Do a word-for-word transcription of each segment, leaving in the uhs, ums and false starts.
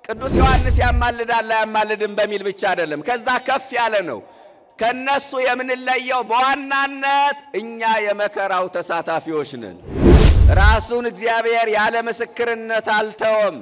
ቅዱስ ዮሐንስ ያማልዳል ያማልድም በሚል ብቻ አይደለም ከዛ ከፍ ያለ ነው ከነሱ የምንለየው በዋናነት እኛ የመከራው ተሳታፊዎች ነን ራሱን እግዚአብሔር ያለ ምስክርነት አልተወም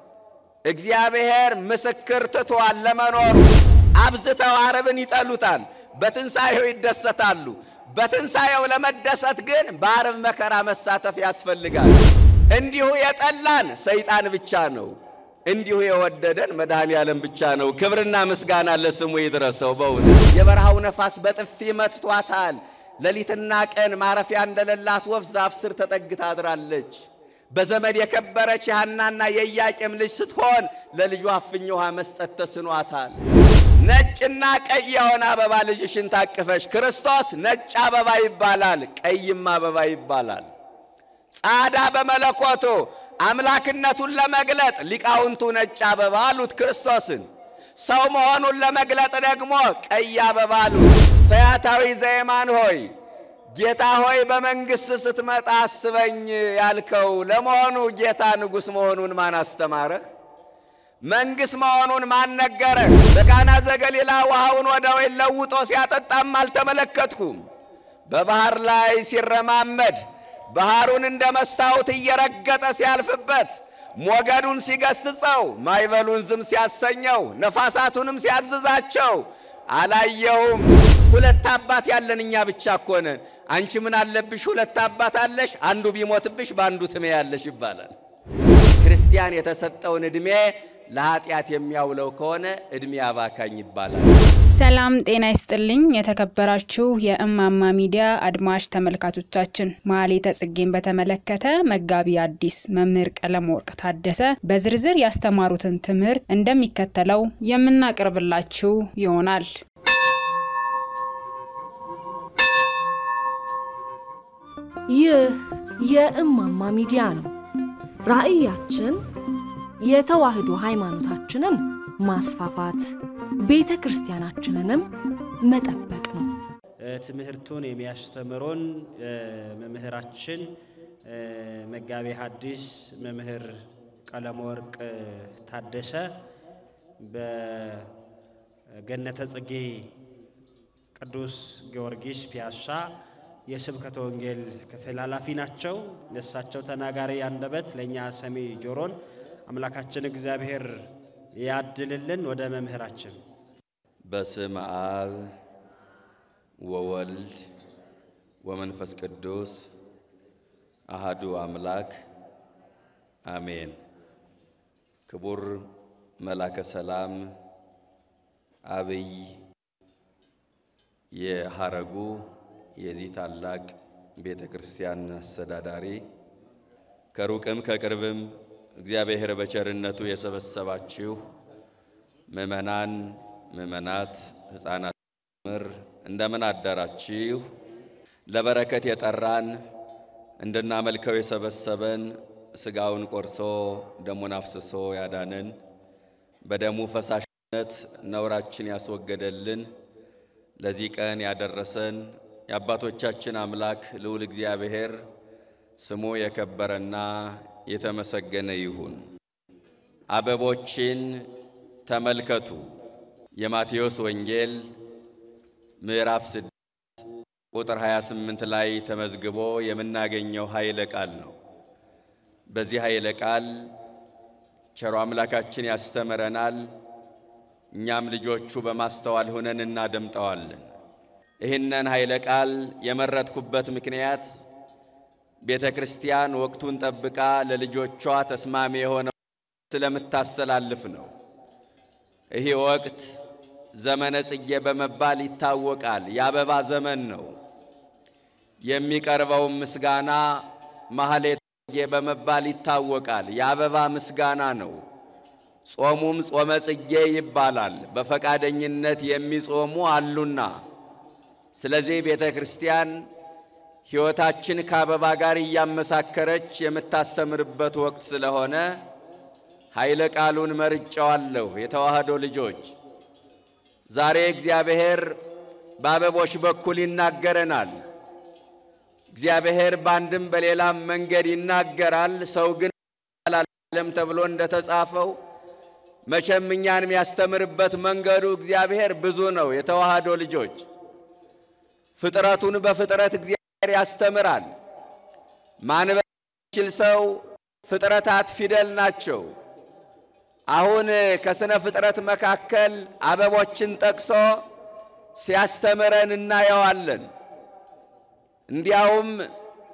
እግዚአብሔር ምስክር ትቷል ለመኖር አብዝተው ዓርብን ይጠሉታል በትንሳኤው ይደሰታሉ በትንሳኤው ለመደሰት ግን በዓርብ መከራ መሳተፍ ያስፈልጋል እንዲሁ የጠላን ሰይጣን ብቻ ነው እንዲሁ የወደደን መድኃኔ ዓለም ብቻ ነው ክብርና ምስጋና ለስሙ ይድረሰው በእውነት የበረሃው ነፋስ በጥፊ መትቷታል ለሊትና ቀን ማረፊያ እንደሌላት ወፍ ዛፍ ስር ተጠግታ አድራለች በዘመድ የከበረች ሐናና የኢያቄም ልጅ ስትሆን ለልጇ አፍኝ ውሃ መስጠት ተስኗታል ነጭና ቀይ የሆነ አበባ ልጅሽን ታቅፈሽ ክርስቶስ ነጭ አበባ ይባላል ቀይም አበባ ይባላል ጻዳ በመለኮቱ አምላክነቱን ለመግለጥ ሊቃውንቱ ነጭ አበባ አሉት ክርስቶስን ሰው መሆኑን ለመግለጥ ደግሞ ቀይ አበባ አሉት ፈያታዊ ዘየማን ሆይ ጌታ ሆይ በመንግስት ስትመጣ አስበኝ ያልከው ለመሆኑ ጌታ ንጉስ መሆኑን ማን አስተማረህ መንግስት መሆኑን ማን ነገረህ በቃና ዘገሊላ ውሃውን ወደ ወይን ለውጦ ሲያጠጣም አልተመለከትኩም በባህር ላይ ሲረማመድ ባህሩን እንደ መስታወት እየረገጠ ሲያልፍበት ሞገዱን ሲገስጸው ማይበሉን ዝም ሲያሰኘው ነፋሳቱንም ሲያዝዛቸው አላየውም ሁለት አባት ያለንኛ ብቻ ኮነ አንቺ ምን አለብሽ ሁለት አባት አለሽ አንዱ ቢሞትብሽ ባንዱ ትመያለሽ ይባላል ክርስቲያን የተሰጠውን እድሜ ለኃጢአት የሚያውለው ከሆነ እድሜ አባካኝ ይባላል ሰላም ጤና ይስጥልኝ የተከበራችሁ የእማማ ሚዲያ አድማጭ ተመልካቾቻችን ማህሌተ ጽጌን በተመለከተ መጋቢ አዲስ መምህር ቀለመወርቅ ታደሰ በዝርዝር ያስተማሩትን ትምህርት እንደሚከተለው የምናቀርብላችሁ ይሆናል ይህ የእማማ ሚዲያ ነው ራእያችን የተዋህዶ ሃይማኖታችንን ማስፋፋት ቤተክርስቲያናችንንም መጠበቅ ነው ትምህርቱን የሚያስተምሩን መምህራችን መጋቢ ሐዲስ መምህር ቀለመወርቅ ታደሰ በገነተ ጽጌ ቅዱስ ጊዮርጊስ ፒያሳ የስብከተ ወንጌል ክፍል ኃላፊ ናቸው ለሳቸው ተናጋሪ አንደበት ለኛ ሰሚ ጆሮን አምላካችን እግዚአብሔር ያድልልን ወደ መምህራችን በስመ አብ ወወልድ ወመንፈስ ቅዱስ አሐዱ አምላክ አሜን ክቡር መላከ ሰላም አብይ የሐረጉ የዚህ ታላቅ ቤተክርስቲያን አስተዳዳሪ ከሩቅም ከቅርብም እግዚአብሔር በቸርነቱ የሰበሰባችሁ ምእመናን ምእመናት ሕፃናት ምር እንደምን አደራችሁ ለበረከት የጠራን እንድናመልከው የሰበሰበን ስጋውን ቆርሶ ደሙን አፍስሶ ያዳነን በደሙ ፈሳሽነት ነውራችን ያስወገደልን ለዚህ ቀን ያደረሰን የአባቶቻችን አምላክ ልዑል እግዚአብሔር ስሙ የከበረና የተመሰገነ ይሁን አበቦችን ተመልከቱ የማቴዎስ ወንጌል ምዕራፍ ስድስት ቁጥር ሃያ ስምንት ላይ ተመዝግቦ የምናገኘው ኃይለ ቃል ነው በዚህ ኃይለ ቃል ቸሩ አምላካችን ያስተምረናል እኛም ልጆቹ በማስተዋል ሆነን እናደምጠዋለን ይህንን ኃይለ ቃል የመረጥኩበት ምክንያት ቤተክርስቲያን ወቅቱን ጠብቃ ለልጆቿ ተስማሚ የሆነ ስለምታስተላልፍ ነው ይሄ ወቅት ዘመነ ጽጌ በመባል ይታወቃል የአበባ ዘመን ነው የሚቀርበው ምስጋና ማህሌተ ጽጌ በመባል ይታወቃል የአበባ ምስጋና ነው ጾሙም ጾመ ጽጌ ይባላል በፈቃደኝነት የሚጾሙ አሉና ስለዚህ ቤተክርስቲያን ሕይወታችን ከአበባ ጋር ያመሳከረች የምታስተምርበት ወቅት ስለሆነ ኃይለ ቃሉን መርጫዋለሁ የተዋህዶ ልጆች ዛሬ እግዚአብሔር በአበቦች በኩል ይናገረናል እግዚአብሔር ባንድም በሌላም መንገድ ይናገራል ሰው ግን ዓለም ተብሎ እንደተጻፈው መቼም እኛን የሚያስተምርበት መንገዱ እግዚአብሔር ብዙ ነው። የተዋህዶ ልጆች ፍጥረቱን በፍጥረት እግዚአብሔር ያስተምራል። ማንበብ የሚችል ሰው ፍጥረታት ፊደል ናቸው። አሁን ከስነ ፍጥረት መካከል አበቦችን ጠቅሶ ሲያስተምረን እናየዋለን። እንዲያውም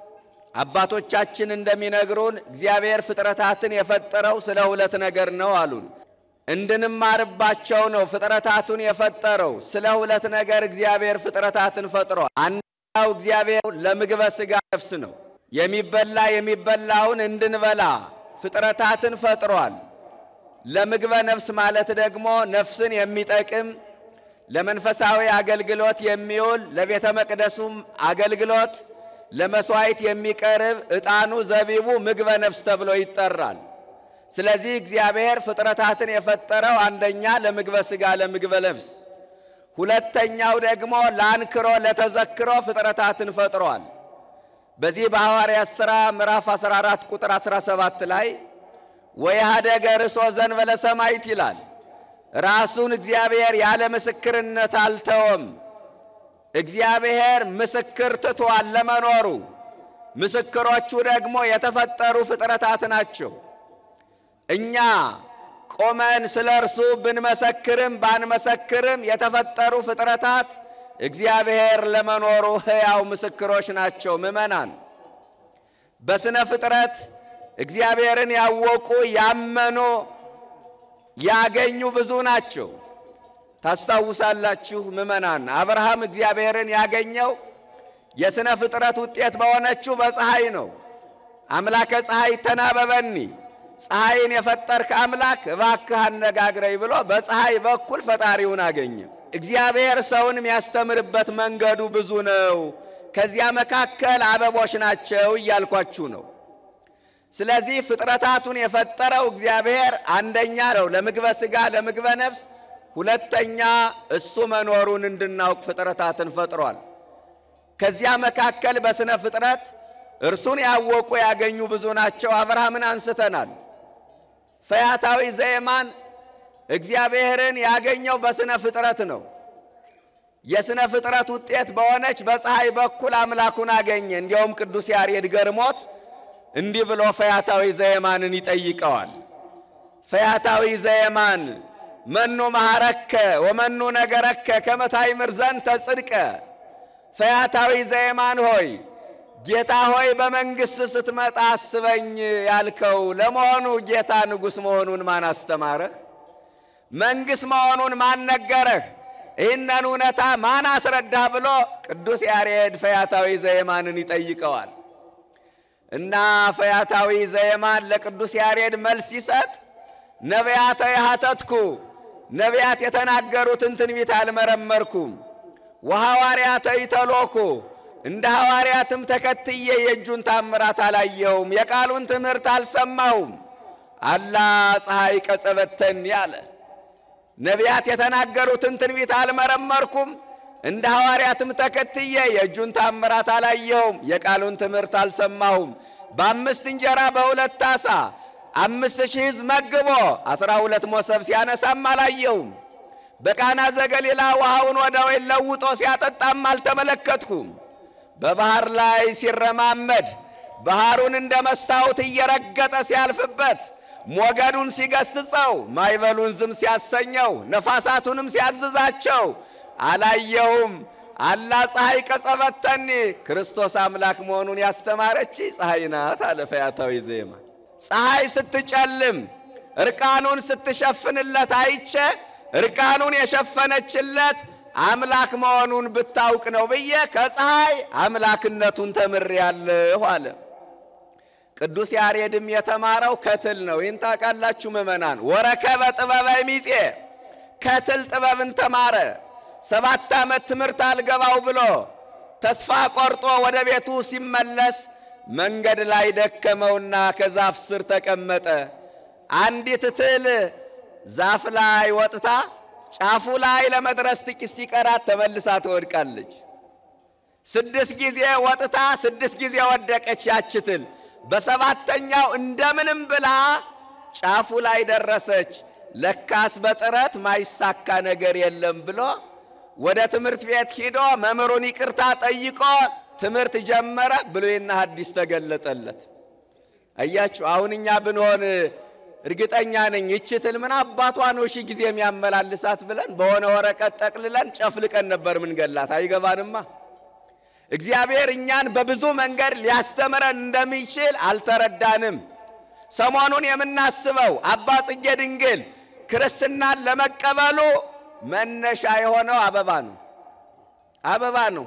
አባቶቻችን እንደሚነግሩን እግዚአብሔር ፍጥረታትን የፈጠረው ስለ ሁለት ነገር ነው አሉን። እንድንማርባቸው ነው ፍጥረታቱን የፈጠረው። ስለ ሁለት ነገር እግዚአብሔር ፍጥረታትን ፈጥሯል። አንደኛው እግዚአብሔር ለምግበ ሥጋ ነፍስ ነው። የሚበላ የሚበላውን እንድንበላ ፍጥረታትን ፈጥሯል። ለምግበ ነፍስ ማለት ደግሞ ነፍስን የሚጠቅም ለመንፈሳዊ አገልግሎት የሚውል ለቤተ መቅደሱም አገልግሎት ለመስዋዕት የሚቀርብ ዕጣኑ ዘቢቡ ምግበ ነፍስ ተብሎ ይጠራል። ስለዚህ እግዚአብሔር ፍጥረታትን የፈጠረው አንደኛ ለምግበ ሥጋ ለምግበ ነፍስ፣ ሁለተኛው ደግሞ ለአንክሮ ለተዘክሮ ፍጥረታትን ፈጥሯል። በዚህ በሐዋርያት ሥራ ምዕራፍ አስራ አራት ቁጥር አስራ ሰባት ላይ ወይሃደገ ርእሶ ዘእንበለ ሰማዕት ይላል። ራሱን እግዚአብሔር ያለ ምስክርነት አልተወም። እግዚአብሔር ምስክር ትቷል ለመኖሩ። ምስክሮቹ ደግሞ የተፈጠሩ ፍጥረታት ናቸው። እኛ ቆመን ስለ እርሱ ብንመሰክርም ባንመሰክርም የተፈጠሩ ፍጥረታት እግዚአብሔር ለመኖሩ ሕያው ምስክሮች ናቸው። ምእመናን በስነ ፍጥረት እግዚአብሔርን ያወቁ ያመኑ ያገኙ ብዙ ናቸው። ታስታውሳላችሁ ምእመናን አብርሃም እግዚአብሔርን ያገኘው የስነ ፍጥረት ውጤት በሆነችው በፀሐይ ነው። አምላከ ፀሐይ ተናበበኒ፣ ፀሐይን የፈጠርክ አምላክ እባክህ አነጋግረኝ ብሎ በፀሐይ በኩል ፈጣሪውን አገኘ። እግዚአብሔር ሰውን የሚያስተምርበት መንገዱ ብዙ ነው። ከዚያ መካከል አበቦች ናቸው እያልኳችሁ ነው። ስለዚህ ፍጥረታቱን የፈጠረው እግዚአብሔር አንደኛ ነው ለምግበ ሥጋ ለምግበ ነፍስ፣ ሁለተኛ እሱ መኖሩን እንድናውቅ ፍጥረታትን ፈጥሯል። ከዚያ መካከል በስነ ፍጥረት እርሱን ያወቁ ያገኙ ብዙ ናቸው። አብርሃምን አንስተናል። ፈያታዊ ዘየማን እግዚአብሔርን ያገኘው በስነ ፍጥረት ነው። የስነ ፍጥረት ውጤት በሆነች በፀሐይ በኩል አምላኩን አገኘ። እንዲያውም ቅዱስ ያሬድ ገርሞት እንዲህ ብሎ ፈያታዊ ዘየማንን ይጠይቀዋል። ፈያታዊ ዘየማን መኑ መሐረከ ወመኑ ነገረከ ከመ ታእምር ዘንተ ጽድቀ። ፈያታዊ ዘየማን ሆይ ጌታ ሆይ በመንግሥት ስትመጣ አስበኝ ያልከው ለመሆኑ ጌታ ንጉሥ መሆኑን ማን አስተማረህ? መንግሥት መሆኑን ማን ነገረህ? ይህንን እውነታ ማን አስረዳህ? ብሎ ቅዱስ ያሬድ ፈያታዊ ዘየማንን ይጠይቀዋል። እና ፈያታዊ ዘየማን ለቅዱስ ያሬድ መልስ ይሰጥ ነቢያተ ያሐተትኩ ነቢያት የተናገሩትን ትንቢት አልመረመርኩም፣ ወሐዋርያተ ይተሎኩ እንደ ሐዋርያትም ተከትዬ የእጁን ታምራት አላየሁም፣ የቃሉን ትምህርት አልሰማሁም። አላ ፀሐይ ቀጸበተኒ ያለ ነቢያት የተናገሩትን ትንቢት አልመረመርኩም፣ እንደ ሐዋርያትም ተከትዬ የእጁን ታምራት አላየሁም፣ የቃሉን ትምህርት አልሰማሁም። በአምስት እንጀራ በሁለት ዓሣ አምስት ሺህ ሕዝብ መግቦ አስራ ሁለት ሞሰብ ሲያነሳም አላየሁም። በቃና ዘገሊላ ውሃውን ወደ ወይን ለውጦ ሲያጠጣም አልተመለከትኩም። በባህር ላይ ሲረማመድ ባህሩን እንደ መስታወት እየረገጠ ሲያልፍበት ሞገዱን ሲገስጸው ማይበሉን ዝም ሲያሰኘው ነፋሳቱንም ሲያዝዛቸው አላየሁም። አላ ፀሐይ ቀጸበተኒ ክርስቶስ አምላክ መሆኑን ያስተማረች ፀሐይ ናት አለ ፈያታዊ ዘየማን። ፀሐይ ስትጨልም እርቃኑን ስትሸፍንለት አይቼ እርቃኑን የሸፈነችለት አምላክ መሆኑን ብታውቅ ነው ብዬ ከፀሐይ አምላክነቱን ተምሬያለሁ አለ። ቅዱስ ያሬድም የተማረው ከትል ነው። ይህን ታውቃላችሁ ምእመናን። ወረከበ ጥበበ ሚጼ ከትል ጥበብን ተማረ። ሰባት ዓመት ትምህርት አልገባው ብሎ ተስፋ ቆርጦ ወደ ቤቱ ሲመለስ መንገድ ላይ ደከመውና ከዛፍ ስር ተቀመጠ። አንዲት ትል ዛፍ ላይ ወጥታ ጫፉ ላይ ለመድረስ ጥቂት ሲቀራት ተመልሳ ትወድቃለች። ስድስት ጊዜ ወጥታ ስድስት ጊዜ ወደቀች ያች ትል። በሰባተኛው እንደምንም ብላ ጫፉ ላይ ደረሰች። ለካስ በጥረት ማይሳካ ነገር የለም ብሎ ወደ ትምህርት ቤት ሄዶ መምህሩን ይቅርታ ጠይቆ ትምህርት ጀመረ። ብሉይና ሐዲስ ተገለጠለት። አያችሁ አሁን እኛ ብንሆን እርግጠኛ ነኝ እቺ ትል ምን አባቷ ነው እሺ ጊዜ የሚያመላልሳት ብለን በሆነ ወረቀት ጠቅልለን ጨፍልቀን ነበር ምን ገላት። አይገባንማ። እግዚአብሔር እኛን በብዙ መንገድ ሊያስተምረን እንደሚችል አልተረዳንም። ሰሞኑን የምናስበው አባ ጽጌ ድንግል ክርስትናን ለመቀበሉ መነሻ የሆነው አበባ ነው። አበባ ነው።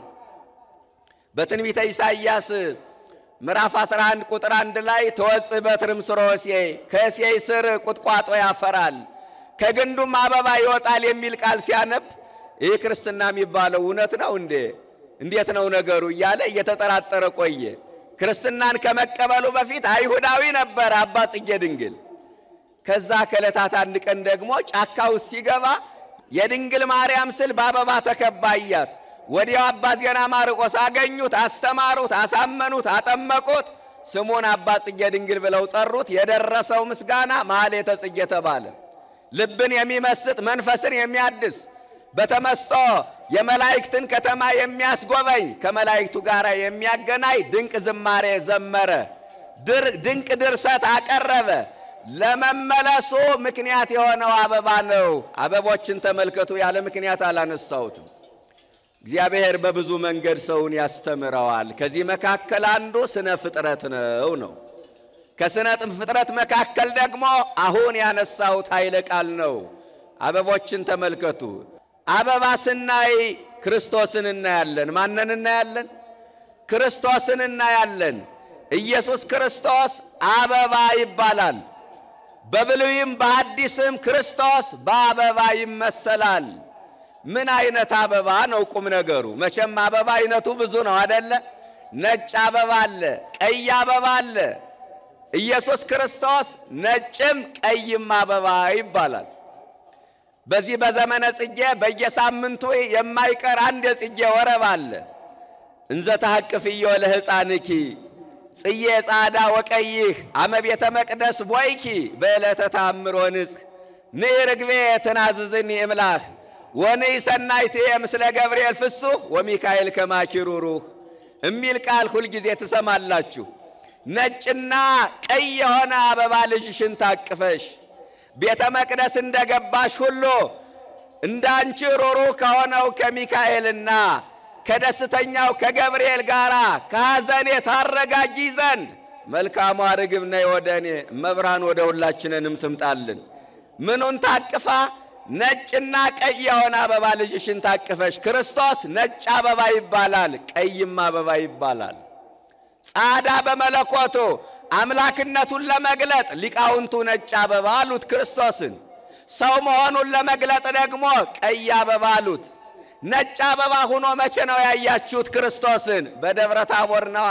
በትንቢተ ኢሳይያስ ምዕራፍ አስራ አንድ ቁጥር አንድ ላይ ተወጽእ በትርም ስሮ እሴይ ከእሴይ ስር ቁጥቋጦ ያፈራል ከግንዱም አበባ ይወጣል የሚል ቃል ሲያነብ ይህ ክርስትና የሚባለው እውነት ነው እንዴ? እንዴት ነው ነገሩ እያለ እየተጠራጠረ ቆየ። ክርስትናን ከመቀበሉ በፊት አይሁዳዊ ነበር አባ ጽጌ ድንግል። ከዛ ከዕለታት አንድ ቀን ደግሞ ጫካው ሲገባ የድንግል ማርያም ስል በአበባ ተከባያት። ወዲያው አባ ዜና ማርቆስ አገኙት፣ አስተማሩት፣ አሳመኑት፣ አጠመቁት። ስሙን አባ ጽጌ ድንግል ብለው ጠሩት። የደረሰው ምስጋና ማኅሌተ ጽጌ ተባለ። ልብን የሚመስጥ መንፈስን የሚያድስ በተመስጦ የመላእክትን ከተማ የሚያስጎበኝ ከመላእክቱ ጋር የሚያገናኝ ድንቅ ዝማሬ ዘመረ። ድንቅ ድርሰት አቀረበ። ለመመለሱ ምክንያት የሆነው አበባ ነው። አበቦችን ተመልከቱ፣ ያለ ምክንያት አላነሳሁትም። እግዚአብሔር በብዙ መንገድ ሰውን ያስተምረዋል። ከዚህ መካከል አንዱ ስነ ፍጥረት ነው ነው ከስነ ፍጥረት መካከል ደግሞ አሁን ያነሳሁት ኃይለ ቃል ነው። አበቦችን ተመልከቱ። አበባ ስናይ ክርስቶስን እናያለን። ማንን እናያለን? ክርስቶስን እናያለን። ኢየሱስ ክርስቶስ አበባ ይባላል። በብሉይም በሐዲስም ክርስቶስ በአበባ ይመሰላል። ምን አይነት አበባ ነው ቁም ነገሩ? መቼም አበባ አይነቱ ብዙ ነው አይደለ? ነጭ አበባ አለ፣ ቀይ አበባ አለ። ኢየሱስ ክርስቶስ ነጭም ቀይም አበባ ይባላል። በዚህ በዘመነ ጽጌ በየሳምንቱ የማይቀር አንድ የጽጌ ወረብ አለ። እንዘ ተሐቅፍዮ ለሕፃንኪ ጽዬ ጻዳ ወቀይህ አመ ቤተ መቅደስ ቦይኪ በዕለተ ተአምር ወንጽሕ ንኢ ርግቤ ትናዝዝኒ እምላህ ወንኢ ሰናይቴ ምስለ ገብርኤል ፍሱሕ ወሚካኤል ከማኪሩሩህ የሚል ቃል ሁልጊዜ ትሰማላችሁ። ነጭና ቀይ የሆነ አበባ ልጅሽን ታቅፈሽ ቤተ መቅደስ እንደገባሽ ሁሉ እንዳንቺ ሩሩህ ከሆነው ከሚካኤልና ከደስተኛው ከገብርኤል ጋራ ከሐዘኔ ታረጋጊ ዘንድ መልካሟ ርግብ ነይ ወደኔ መብራን ወደ ሁላችንንም ትምጣልን። ምኑን ታቅፋ? ነጭና ቀይ የሆነ አበባ ልጅሽን ታቅፈሽ። ክርስቶስ ነጭ አበባ ይባላል፣ ቀይም አበባ ይባላል። ጻዳ በመለኮቱ አምላክነቱን ለመግለጥ ሊቃውንቱ ነጭ አበባ አሉት ክርስቶስን። ሰው መሆኑን ለመግለጥ ደግሞ ቀይ አበባ አሉት። ነጭ አበባ ሆኖ መቼ ነው ያያችሁት ክርስቶስን? በደብረ ታቦር ነዋ።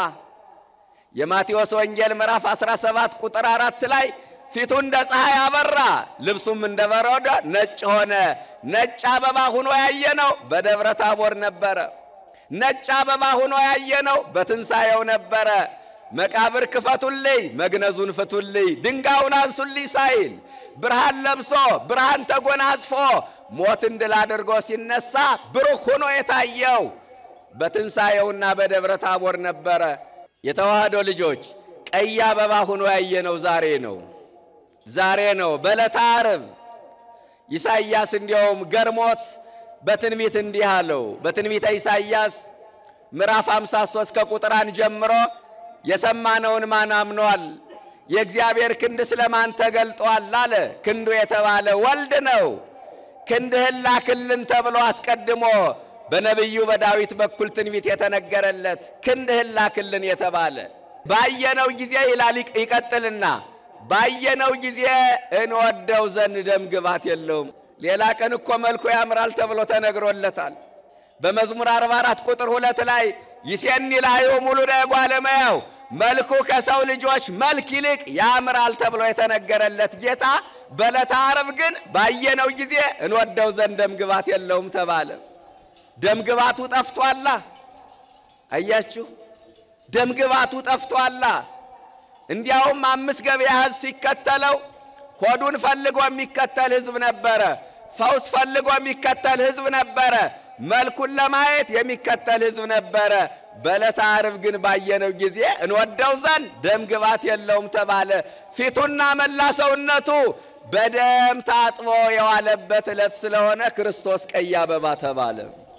የማቴዎስ ወንጌል ምዕራፍ አስራ ሰባት ቁጥር አራት ላይ ፊቱ እንደ ፀሐይ አበራ፣ ልብሱም እንደ በረዶ ነጭ ሆነ። ነጭ አበባ ሆኖ ያየነው በደብረ ታቦር ነበረ። ነጭ አበባ ሆኖ ያየነው በትንሣኤው ነበረ። መቃብር ክፈቱልኝ፣ መግነዙን ፍቱልኝ፣ ድንጋዩን አንሱልኝ ሳይል ብርሃን ለብሶ ብርሃን ተጎናጽፎ ሞትን ድል አድርጎ ሲነሳ ብሩህ ሆኖ የታየው በትንሣኤውና በደብረ ታቦር ነበረ። የተዋህዶ ልጆች ቀይ አበባ ሆኖ ያየነው ዛሬ ነው። ዛሬ ነው በዕለተ ዓርብ። ኢሳይያስ እንዲያውም ገርሞት በትንቢት እንዲህ አለው። በትንቢተ ኢሳይያስ ምዕራፍ ሃምሳ ሦስት ከቁጥር አንድ ጀምሮ የሰማነውን ማን አምኗል? የእግዚአብሔር ክንድ ስለማን ተገልጧል አለ። ክንዱ የተባለ ወልድ ነው። ክንድህን ላክልን ተብሎ አስቀድሞ በነቢዩ በዳዊት በኩል ትንቢት የተነገረለት ክንድህን ላክልን የተባለ ባየነው ጊዜ ይላል። ይቀጥልና ባየነው ጊዜ እንወደው ዘንድ ደም ግባት የለውም። ሌላ ቀን እኮ መልኩ ያምራል ተብሎ ተነግሮለታል። በመዝሙር አርባ አራት ቁጥር ሁለት ላይ ይሴኒ ላዩ ሙሉ ደጓለመያው መልኩ ከሰው ልጆች መልክ ይልቅ ያምራል ተብሎ የተነገረለት ጌታ በዕለተ ዓርብ ግን ባየነው ጊዜ እንወደው ዘንድ ደም ግባት የለውም ተባለ። ደም ግባቱ ጠፍቷላ። አያችሁ፣ ደም ግባቱ ጠፍቷላ። እንዲያውም አምስት ገበያ ሕዝብ ሲከተለው ሆዱን ፈልጎ የሚከተል ሕዝብ ነበረ። ፈውስ ፈልጎ የሚከተል ሕዝብ ነበረ። መልኩን ለማየት የሚከተል ሕዝብ ነበረ። በዕለተ ዓርብ ግን ባየነው ጊዜ እንወደው ዘንድ ደም ግባት የለውም ተባለ። ፊቱና መላ ሰውነቱ በደም ታጥቦ የዋለበት ዕለት ስለሆነ ክርስቶስ ቀይ አበባ ተባለ።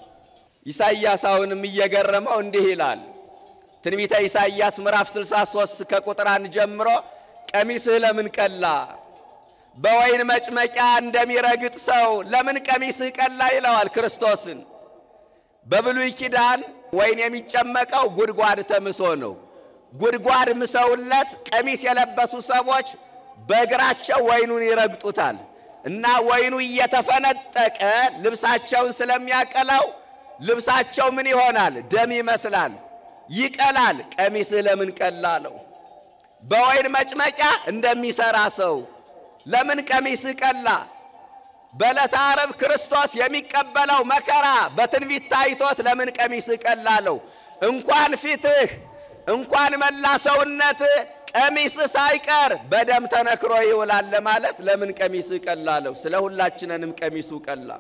ኢሳይያስ አሁንም እየገረመው እንዲህ ይላል። ትንቢተ ኢሳይያስ ምዕራፍ ስልሳ ሦስት ከቁጥር አንድ ጀምሮ ቀሚስህ ለምን ቀላ? በወይን መጭመቂያ እንደሚረግጥ ሰው ለምን ቀሚስህ ቀላ ይለዋል ክርስቶስን። በብሉይ ኪዳን ወይን የሚጨመቀው ጉድጓድ ተምሶ ነው። ጉድጓድ ምሰውለት ቀሚስ የለበሱ ሰዎች በእግራቸው ወይኑን ይረግጡታል እና ወይኑ እየተፈነጠቀ ልብሳቸውን ስለሚያቀላው ልብሳቸው ምን ይሆናል? ደም ይመስላል፣ ይቀላል። ቀሚስህ ለምን ቀላ አለው። በወይን መጭመቂያ እንደሚሰራ ሰው ለምን ቀሚስህ ቀላ? በዕለተ ዓርብ ክርስቶስ የሚቀበለው መከራ በትንቢት ታይቶት ለምን ቀሚስህ ቀላ አለው። እንኳን ፊትህ እንኳን መላ ሰውነትህ ቀሚስህ ሳይቀር በደም ተነክሮ ይውላል ለማለት ለምን ቀሚስህ ቀላ አለው። ስለ ሁላችንንም ቀሚሱ ቀላ።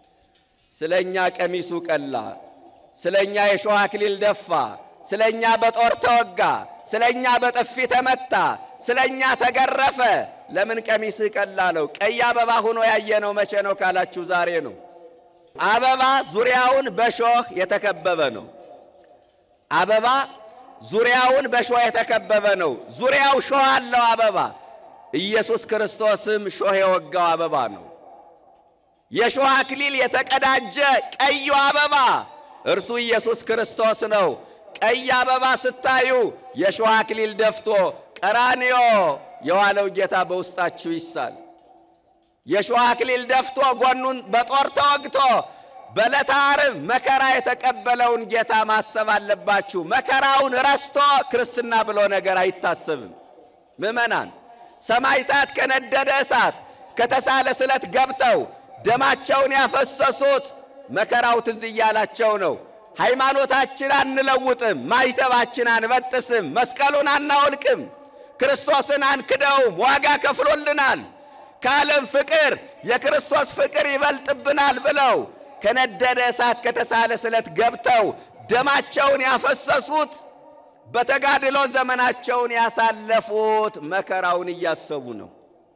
ስለኛ ቀሚሱ ቀላ። ስለኛ የሾህ አክሊል ደፋ። ስለኛ በጦር ተወጋ። ስለኛ በጥፊ ተመታ። ስለኛ ተገረፈ። ለምን ቀሚስህ ቀላ አለው። ቀይ አበባ ሆኖ ያየነው መቼ ነው ካላችሁ ዛሬ ነው። አበባ ዙሪያውን በሾህ የተከበበ ነው። አበባ ዙሪያውን በሾህ የተከበበ ነው። ዙሪያው ሾህ አለው አበባ። ኢየሱስ ክርስቶስም ሾህ የወጋው አበባ ነው። የሾህ አክሊል የተቀዳጀ ቀዩ አበባ እርሱ ኢየሱስ ክርስቶስ ነው። ቀይ አበባ ስታዩ የሾህ አክሊል ደፍቶ ቀራንዮ የዋለው ጌታ በውስጣችሁ ይሳል። የሾህ አክሊል ደፍቶ ጎኑን በጦር ተወግቶ በዕለተ ዓርብ መከራ የተቀበለውን ጌታ ማሰብ አለባችሁ። መከራውን ረስቶ ክርስትና ብሎ ነገር አይታሰብም። ምእመናን ሰማዕታት ከነደደ እሳት ከተሳለ ስለት ገብተው ደማቸውን ያፈሰሱት መከራው ትዝ እያላቸው ነው። ሃይማኖታችን አንለውጥም፣ ማይተባችን አንበጥስም፣ መስቀሉን አናወልቅም፣ ክርስቶስን አንክደውም። ዋጋ ከፍሎልናል። ከዓለም ፍቅር የክርስቶስ ፍቅር ይበልጥብናል ብለው ከነደደ እሳት ከተሳለ ስለት ገብተው ደማቸውን ያፈሰሱት በተጋድሎ ዘመናቸውን ያሳለፉት መከራውን እያሰቡ ነው።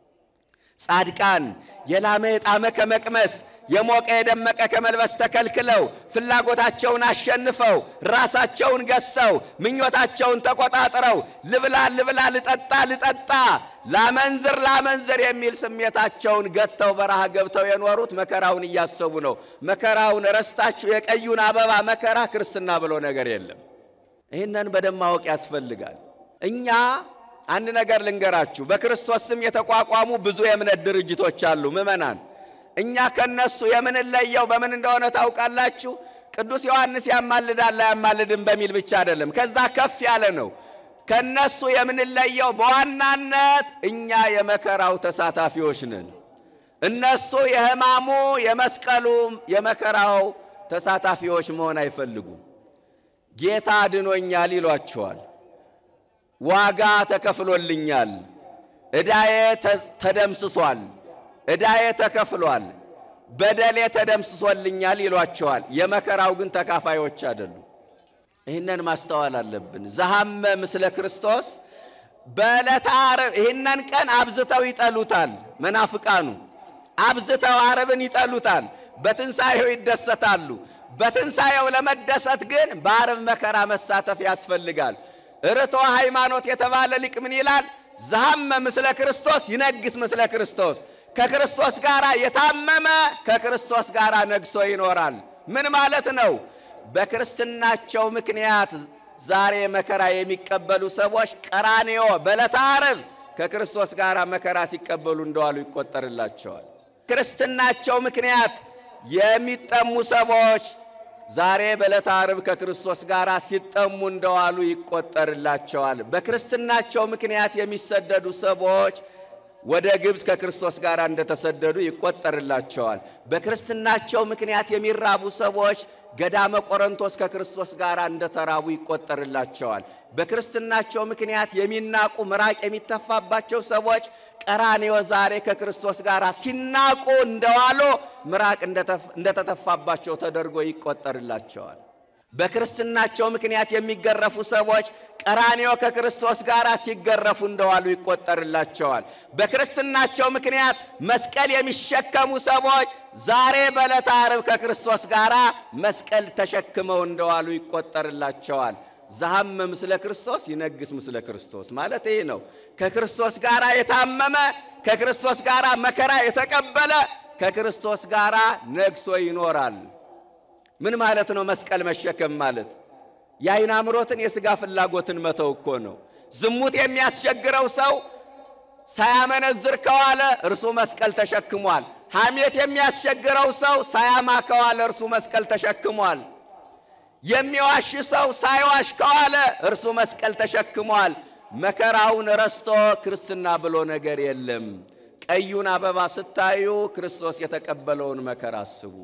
ጻድቃን የላመ የጣመ ከመቅመስ የሞቀ የደመቀ ከመልበስ ተከልክለው ፍላጎታቸውን አሸንፈው ራሳቸውን ገዝተው ምኞታቸውን ተቆጣጥረው ልብላ ልብላ ልጠጣ ልጠጣ ላመንዝር ላመንዝር የሚል ስሜታቸውን ገተው በረሃ ገብተው የኖሩት መከራውን እያሰቡ ነው። መከራውን ረስታችሁ የቀዩን አበባ መከራ ክርስትና ብሎ ነገር የለም። ይህንን በደንብ ማወቅ ያስፈልጋል። እኛ አንድ ነገር ልንገራችሁ። በክርስቶስ ስም የተቋቋሙ ብዙ የእምነት ድርጅቶች አሉ ምእመናን። እኛ ከነሱ የምንለየው በምን እንደሆነ ታውቃላችሁ? ቅዱስ ዮሐንስ ያማልዳል አያማልድም በሚል ብቻ አይደለም፣ ከዛ ከፍ ያለ ነው። ከነሱ የምንለየው በዋናነት እኛ የመከራው ተሳታፊዎች ነን። እነሱ የሕማሙ የመስቀሉ የመከራው ተሳታፊዎች መሆን አይፈልጉም። ጌታ አድኖኛል ይሏቸዋል። ዋጋ ተከፍሎልኛል፣ ዕዳዬ ተደምስሷል፣ ዕዳዬ ተከፍሏል፣ በደሌ ተደምስሶልኛል ይሏቸዋል። የመከራው ግን ተካፋዮች አይደሉም። ይህንን ማስተዋል አለብን። ዘሐመ ምስለ ክርስቶስ በዕለተ ዓርብ ይህንን ቀን አብዝተው ይጠሉታል። መናፍቃኑ አብዝተው ዓርብን ይጠሉታል። በትንሣኤው ይደሰታሉ። በትንሣኤው ለመደሰት ግን በዓርብ መከራ መሳተፍ ያስፈልጋል። ርቶ ሃይማኖት የተባለ ሊቅ ምን ይላል? ዘሐመ ምስለ ክርስቶስ ይነግስ ምስለ ክርስቶስ። ከክርስቶስ ጋር የታመመ ከክርስቶስ ጋር ነግሶ ይኖራል። ምን ማለት ነው? በክርስትናቸው ምክንያት ዛሬ መከራ የሚቀበሉ ሰዎች ቀራንዮ በዕለተ ዓርብ ከክርስቶስ ጋር መከራ ሲቀበሉ እንደዋሉ ይቆጠርላቸዋል። ክርስትናቸው ምክንያት የሚጠሙ ሰዎች ዛሬ በዕለተ ዓርብ ከክርስቶስ ጋር ሲጠሙ እንደዋሉ ይቆጠርላቸዋል። በክርስትናቸው ምክንያት የሚሰደዱ ሰዎች ወደ ግብጽ ከክርስቶስ ጋር እንደተሰደዱ ይቆጠርላቸዋል። በክርስትናቸው ምክንያት የሚራቡ ሰዎች ገዳመ ቆሮንቶስ ከክርስቶስ ጋር እንደተራቡ ይቆጠርላቸዋል። በክርስትናቸው ምክንያት የሚናቁ ምራቅ የሚተፋባቸው ሰዎች ቀራንዮ ዛሬ ከክርስቶስ ጋር ሲናቁ እንደዋሉ ምራቅ እንደተተፋባቸው ተደርጎ ይቆጠርላቸዋል። በክርስትናቸው ምክንያት የሚገረፉ ሰዎች ቀራንዮ ከክርስቶስ ጋር ሲገረፉ እንደዋሉ ይቆጠርላቸዋል። በክርስትናቸው ምክንያት መስቀል የሚሸከሙ ሰዎች ዛሬ በዕለተ ዓርብ ከክርስቶስ ጋር መስቀል ተሸክመው እንደዋሉ ይቆጠርላቸዋል። ዛሃመ ምስለ ክርስቶስ ይነግስ ምስለ ክርስቶስ ማለት ይሄ ነው። ከክርስቶስ ጋር የታመመ ከክርስቶስ ጋር መከራ የተቀበለ ከክርስቶስ ጋር ነግሶ ይኖራል። ምን ማለት ነው መስቀል መሸከም ማለት? የዓይን አምሮትን የሥጋ ፍላጎትን መተው እኮ ነው። ዝሙት የሚያስቸግረው ሰው ሳያመነዝር ከዋለ እርሱ መስቀል ተሸክሟል። ሐሜት የሚያስቸግረው ሰው ሳያማ ከዋለ እርሱ መስቀል ተሸክሟል። የሚዋሽ ሰው ሳይዋሽ ከዋለ እርሱ መስቀል ተሸክሟል። መከራውን ረስቶ ክርስትና ብሎ ነገር የለም። ቀዩን አበባ ስታዩ ክርስቶስ የተቀበለውን መከራ አስቡ።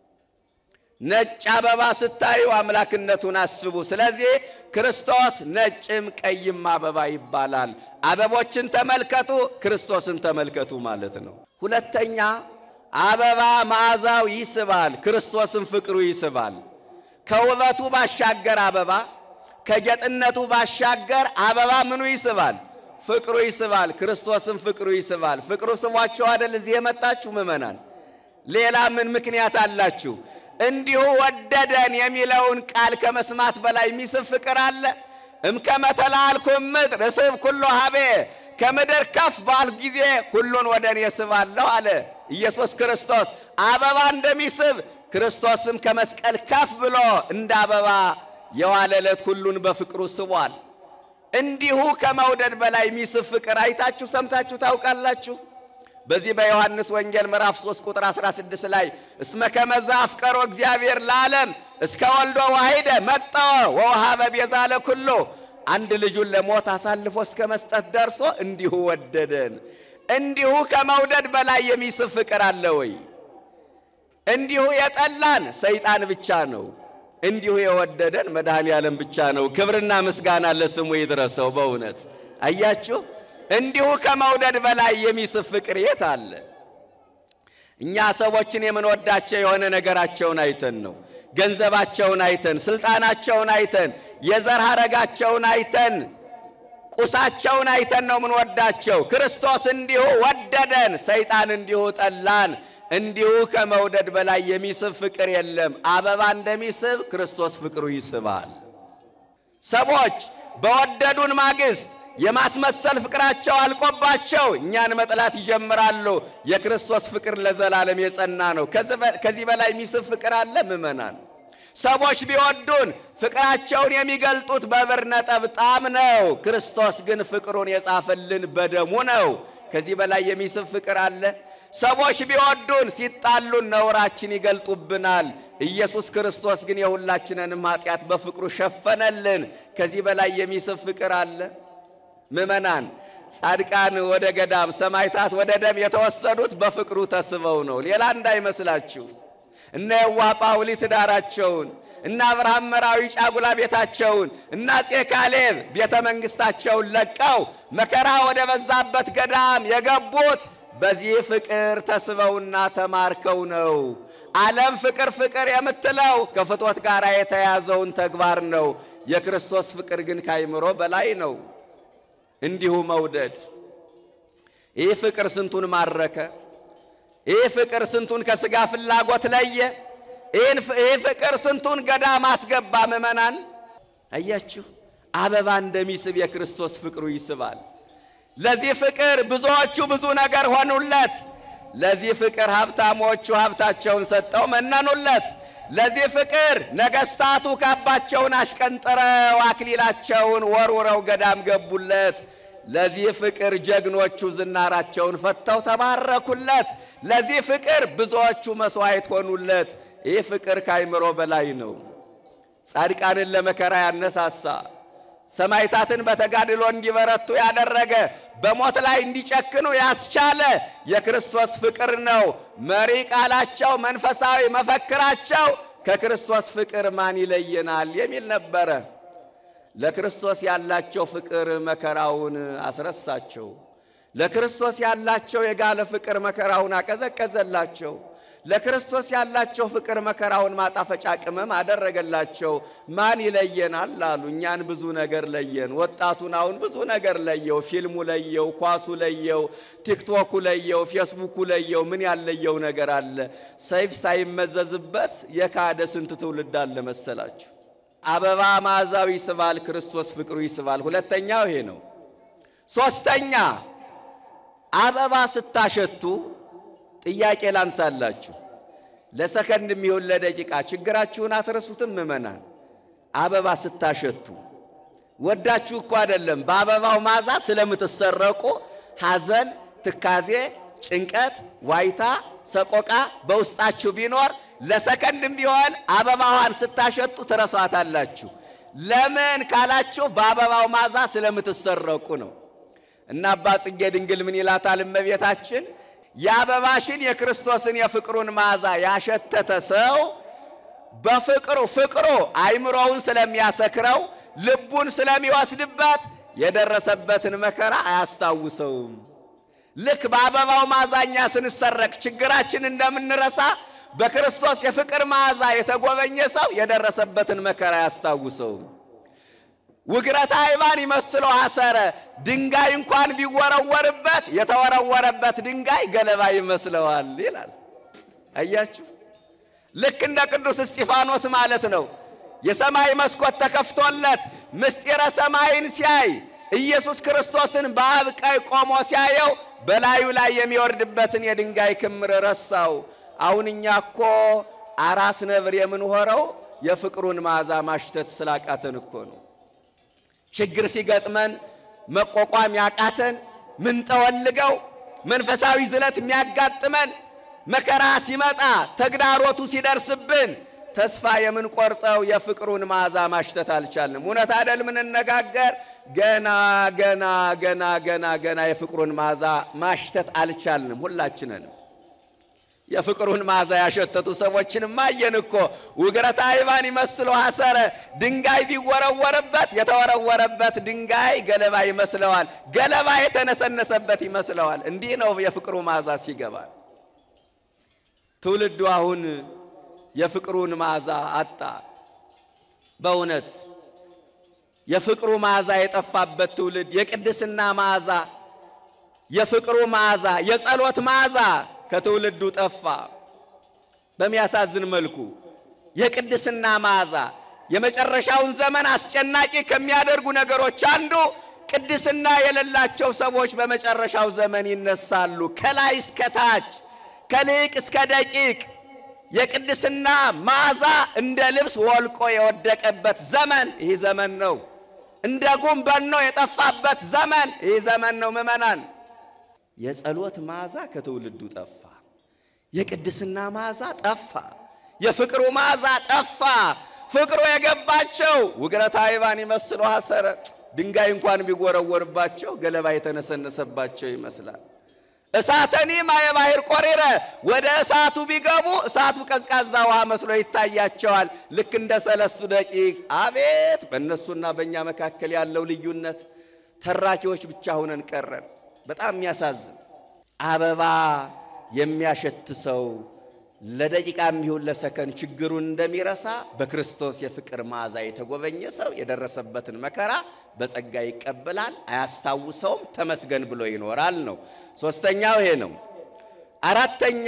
ነጭ አበባ ስታዩ አምላክነቱን አስቡ። ስለዚህ ክርስቶስ ነጭም ቀይም አበባ ይባላል። አበቦችን ተመልከቱ፣ ክርስቶስን ተመልከቱ ማለት ነው። ሁለተኛ አበባ መዓዛው ይስባል፣ ክርስቶስን ፍቅሩ ይስባል። ከውበቱ ባሻገር አበባ ከጌጥነቱ ባሻገር አበባ ምኑ ይስባል? ፍቅሩ ይስባል። ክርስቶስን ፍቅሩ ይስባል። ፍቅሩ ስቧቸው አይደል እዚህ የመጣችሁ ምእመናን? ሌላ ምን ምክንያት አላችሁ? እንዲሁ ወደደን የሚለውን ቃል ከመስማት በላይ የሚስብ ፍቅር አለ? እምከመ ተላልኩም ምድር እስብ ኩሎ ሀቤ፣ ከምድር ከፍ ባልኩ ጊዜ ሁሉን ወደ እኔ ስባለሁ አለ ኢየሱስ ክርስቶስ። አበባ እንደሚስብ ክርስቶስም ከመስቀል ከፍ ብሎ እንደ አበባ የዋለለት ሁሉን በፍቅሩ ስቧል። እንዲሁ ከመውደድ በላይ የሚስብ ፍቅር አይታችሁ ሰምታችሁ ታውቃላችሁ? በዚህ በዮሐንስ ወንጌል ምዕራፍ ሶስት ቁጥር አስራ ስድስት ላይ እስመ ከመዛ አፍቀሮ እግዚአብሔር ለዓለም እስከ ወልዶ ዋሂደ መጣው ወወሃበ ቤዛ ለኩሉ፣ አንድ ልጁን ለሞት አሳልፎ እስከ መስጠት ደርሶ እንዲሁ ወደደን። እንዲሁ ከመውደድ በላይ የሚስብ ፍቅር አለ ወይ? እንዲሁ የጠላን ሰይጣን ብቻ ነው። እንዲሁ የወደደን መድኃኔ ዓለም ብቻ ነው። ክብርና ምስጋና ለስሙ ይድረሰው። በእውነት አያችሁ፣ እንዲሁ ከመውደድ በላይ የሚስብ ፍቅር የት አለ? እኛ ሰዎችን የምንወዳቸው የሆነ ነገራቸውን አይተን ነው። ገንዘባቸውን አይተን፣ ስልጣናቸውን አይተን፣ የዘር ሐረጋቸውን አይተን፣ ቁሳቸውን አይተን ነው የምንወዳቸው። ክርስቶስ እንዲሁ ወደደን፣ ሰይጣን እንዲሁ ጠላን። እንዲሁ ከመውደድ በላይ የሚስብ ፍቅር የለም። አበባ እንደሚስብ ክርስቶስ ፍቅሩ ይስባል። ሰዎች በወደዱን ማግስት የማስመሰል ፍቅራቸው አልቆባቸው እኛን መጥላት ይጀምራሉ። የክርስቶስ ፍቅር ለዘላለም የጸና ነው። ከዚህ በላይ የሚስብ ፍቅር አለ ምእመናን? ሰዎች ቢወዱን ፍቅራቸውን የሚገልጡት በብር ነጠብጣም ነው። ክርስቶስ ግን ፍቅሩን የጻፈልን በደሙ ነው። ከዚህ በላይ የሚስብ ፍቅር አለ? ሰዎች ቢወዱን ሲጣሉን ነውራችን ይገልጡብናል። ኢየሱስ ክርስቶስ ግን የሁላችንንም ኃጢአት በፍቅሩ ሸፈነልን። ከዚህ በላይ የሚስብ ፍቅር አለ? ምእመናን ጻድቃን ወደ ገዳም፣ ሰማዕታት ወደ ደም የተወሰዱት በፍቅሩ ተስበው ነው። ሌላ እንዳይመስላችሁ። እነ የዋህ ጳውሊ ትዳራቸውን፣ እነ አብርሃም መራዊ ጫጉላ ቤታቸውን፣ እነ አፄ ካሌብ ቤተ መንግሥታቸውን ለቀው መከራ ወደ በዛበት ገዳም የገቡት በዚህ ፍቅር ተስበውና ተማርከው ነው። ዓለም ፍቅር ፍቅር የምትለው ከፍቶት ጋር የተያዘውን ተግባር ነው። የክርስቶስ ፍቅር ግን ከአይምሮ በላይ ነው። እንዲሁ መውደድ፣ ይህ ፍቅር ስንቱን ማረከ! ይህ ፍቅር ስንቱን ከሥጋ ፍላጎት ለየ! ይህ ፍቅር ስንቱን ገዳም አስገባ! ምእመናን አያችሁ፣ አበባ እንደሚስብ የክርስቶስ ፍቅሩ ይስባል። ለዚህ ፍቅር ብዙዎቹ ብዙ ነገር ሆኑለት። ለዚህ ፍቅር ሀብታሞቹ ሀብታቸውን ሰጠው መነኑለት። ለዚህ ፍቅር ነገስታቱ ካባቸውን አሽቀንጥረው አክሊላቸውን ወርውረው ገዳም ገቡለት። ለዚህ ፍቅር ጀግኖቹ ዝናራቸውን ፈተው ተባረኩለት። ለዚህ ፍቅር ብዙዎቹ መስዋዕት ሆኑለት። ይህ ፍቅር ከአይምሮ በላይ ነው። ጻድቃንን ለመከራ ያነሳሳ፣ ሰማዕታትን በተጋድሎ እንዲበረቱ ያደረገ፣ በሞት ላይ እንዲጨክኑ ያስቻለ የክርስቶስ ፍቅር ነው። መሪ ቃላቸው፣ መንፈሳዊ መፈክራቸው ከክርስቶስ ፍቅር ማን ይለየናል የሚል ነበረ። ለክርስቶስ ያላቸው ፍቅር መከራውን አስረሳቸው። ለክርስቶስ ያላቸው የጋለ ፍቅር መከራውን አቀዘቀዘላቸው። ለክርስቶስ ያላቸው ፍቅር መከራውን ማጣፈጫ ቅመም አደረገላቸው። ማን ይለየናል አሉ። እኛን ብዙ ነገር ለየን። ወጣቱን አሁን ብዙ ነገር ለየው። ፊልሙ ለየው፣ ኳሱ ለየው፣ ቲክቶኩ ለየው፣ ፌስቡኩ ለየው። ምን ያለየው ነገር አለ? ሰይፍ ሳይመዘዝበት የካደ ስንት ትውልድ አለ መሰላችሁ? አበባ መዓዛው ይስባል፣ ክርስቶስ ፍቅሩ ይስባል። ሁለተኛው ይሄ ነው። ሶስተኛ አበባ ስታሸቱ ጥያቄ ላንሳላችሁ። ለሰከንድ የሚሆን ለደቂቃ ችግራችሁን አትረሱትም? ምእመናን አበባ ስታሸቱ ወዳችሁ እኮ አይደለም፣ በአበባው መዓዛ ስለምትሰረቁ ሐዘን፣ ትካዜ፣ ጭንቀት፣ ዋይታ፣ ሰቆቃ በውስጣችሁ ቢኖር ለሰከንድም ቢሆን አበባዋን ስታሸቱ ትረሷታላችሁ። ለምን ካላችሁ በአበባው መዓዛ ስለምትሰረቁ ነው። እና አባ ጽጌ ድንግል ምን ይላታል እመቤታችን? የአበባሽን የክርስቶስን የፍቅሩን መዓዛ ያሸተተ ሰው በፍቅሩ ፍቅሩ አይምሮውን ስለሚያሰክረው ልቡን ስለሚወስድበት የደረሰበትን መከራ አያስታውሰውም። ልክ በአበባው መዓዛኛ ስንሰረቅ ችግራችን እንደምንረሳ በክርስቶስ የፍቅር መዓዛ የተጎበኘ ሰው የደረሰበትን መከራ አያስታውሰውም። ውግረተ አይባን ይመስለው አሰረ። ድንጋይ እንኳን ቢወረወርበት የተወረወረበት ድንጋይ ገለባ ይመስለዋል ይላል። አያችሁ? ልክ እንደ ቅዱስ እስጢፋኖስ ማለት ነው። የሰማይ መስኮት ተከፍቶለት ምስጢረ ሰማይን ሲያይ ኢየሱስ ክርስቶስን በአብ ቀኝ ቆሞ ሲያየው በላዩ ላይ የሚወርድበትን የድንጋይ ክምር ረሳው። አሁን እኛ እኮ አራስ ነብር የምንሆረው የፍቅሩን መዓዛ ማሽተት ስላቃተን እኮ ነው። ችግር ሲገጥመን መቋቋም ያቃተን ምን ጠወልገው መንፈሳዊ ዝለት የሚያጋጥመን መከራ ሲመጣ ተግዳሮቱ ሲደርስብን ተስፋ የምንቆርጠው የፍቅሩን መዓዛ ማሽተት አልቻልንም። እውነት አይደል? ምን እንነጋገር? ገና ገና ገና ገና ገና የፍቅሩን መዓዛ ማሽተት አልቻልንም ሁላችንንም። የፍቅሩን መዓዛ ያሸተቱ ሰዎችን ማየን እኮ ውግረተ አይባን ይመስለው አሰረ። ድንጋይ ቢወረወርበት የተወረወረበት ድንጋይ ገለባ ይመስለዋል፣ ገለባ የተነሰነሰበት ይመስለዋል። እንዲህ ነው የፍቅሩ መዓዛ ሲገባ። ትውልዱ አሁን የፍቅሩን መዓዛ አጣ። በእውነት የፍቅሩ መዓዛ የጠፋበት ትውልድ፣ የቅድስና መዓዛ፣ የፍቅሩ መዓዛ፣ የጸሎት መዓዛ ከትውልዱ ጠፋ። በሚያሳዝን መልኩ የቅድስና መዓዛ የመጨረሻውን ዘመን አስጨናቂ ከሚያደርጉ ነገሮች አንዱ ቅድስና የሌላቸው ሰዎች በመጨረሻው ዘመን ይነሳሉ። ከላይ እስከ ታች ከሊቅ እስከ ደቂቅ የቅድስና መዓዛ እንደ ልብስ ወልቆ የወደቀበት ዘመን ይህ ዘመን ነው። እንደ ጉም በኖ የጠፋበት ዘመን ይህ ዘመን ነው። ምእመናን የጸሎት መዓዛ ከትውልዱ ጠፋ። የቅድስና መዓዛ ጠፋ። የፍቅሩ መዓዛ ጠፋ። ፍቅሩ የገባቸው ውግረተ አይባን ይመስለው አሰረ። ድንጋይ እንኳን ቢወረወርባቸው ገለባ የተነሰነሰባቸው ይመስላል። እሳተኒ ማየ ባሕር ቆሪረ፣ ወደ እሳቱ ቢገቡ እሳቱ ቀዝቃዛ ውሃ መስሎ ይታያቸዋል። ልክ እንደ ሰለስቱ ደቂቅ። አቤት በእነሱና በእኛ መካከል ያለው ልዩነት! ተራኪዎች ብቻ ሆነን ቀረን። በጣም የሚያሳዝን። አበባ የሚያሸት ሰው ለደቂቃም ይሁን ለሰከንድ ችግሩን እንደሚረሳ በክርስቶስ የፍቅር መዓዛ የተጎበኘ ሰው የደረሰበትን መከራ በጸጋ ይቀበላል፣ አያስታውሰውም፣ ተመስገን ብሎ ይኖራል ነው። ሶስተኛው ይሄ ነው። አራተኛ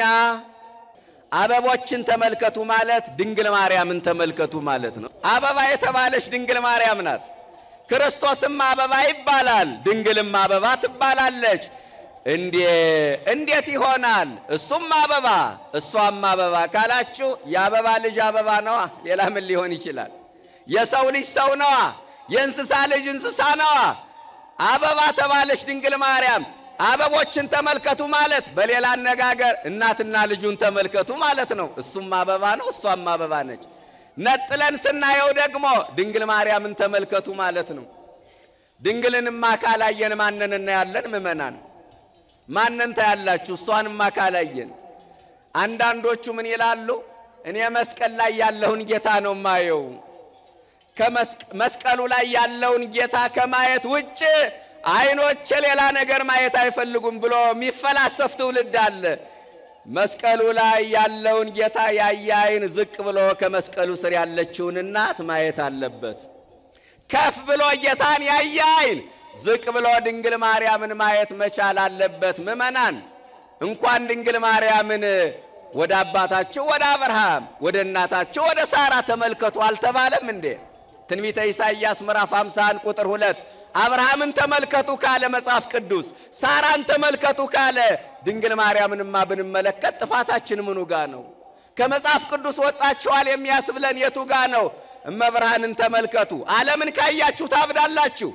አበቦችን ተመልከቱ ማለት ድንግል ማርያምን ተመልከቱ ማለት ነው። አበባ የተባለች ድንግል ማርያም ናት። ክርስቶስም አበባ ይባላል፣ ድንግልም አበባ ትባላለች። እንዴ እንዴት ይሆናል? እሱም አበባ እሷም አበባ ካላችሁ የአበባ ልጅ አበባ ነዋ። ሌላ ምን ሊሆን ይችላል? የሰው ልጅ ሰው ነዋ። የእንስሳ ልጅ እንስሳ ነዋ። አበባ ተባለች ድንግል ማርያም። አበቦችን ተመልከቱ ማለት በሌላ አነጋገር እናትና ልጁን ተመልከቱ ማለት ነው። እሱም አበባ ነው፣ እሷም አበባ ነች። ነጥለን ስናየው ደግሞ ድንግል ማርያምን ተመልከቱ ማለት ነው። ድንግልንማ ካላየን ማንን እናያለን? ምእመናን ማንን ታያላችሁ? እሷንማ ካላየን። አንዳንዶቹ ምን ይላሉ? እኔ መስቀል ላይ ያለውን ጌታ ነው ማየው። ከመስቀሉ ላይ ያለውን ጌታ ከማየት ውጭ አይኖች ሌላ ነገር ማየት አይፈልጉም ብሎ የሚፈላሰፍ ትውልድ አለ። መስቀሉ ላይ ያለውን ጌታ ያየ አይን ዝቅ ብሎ ከመስቀሉ ስር ያለችውን እናት ማየት አለበት። ከፍ ብሎ ጌታን ያየ አይን ዝቅ ብሎ ድንግል ማርያምን ማየት መቻል አለበት። ምእመናን እንኳን ድንግል ማርያምን ወደ አባታችሁ ወደ አብርሃም ወደ እናታችሁ ወደ ሳራ ተመልከቱ አልተባለም እንዴ? ትንቢተ ኢሳይያስ ምዕራፍ ሃምሳ አንድ ቁጥር ሁለት አብርሃምን ተመልከቱ ካለ መጽሐፍ ቅዱስ፣ ሳራን ተመልከቱ ካለ ድንግል ማርያምንማ ብንመለከት ጥፋታችን ምኑ ጋ ነው? ከመጽሐፍ ቅዱስ ወጣችኋል የሚያስብለን የቱ ጋ ነው? እመብርሃንን ተመልከቱ። ዓለምን ካያችሁ ታብዳላችሁ።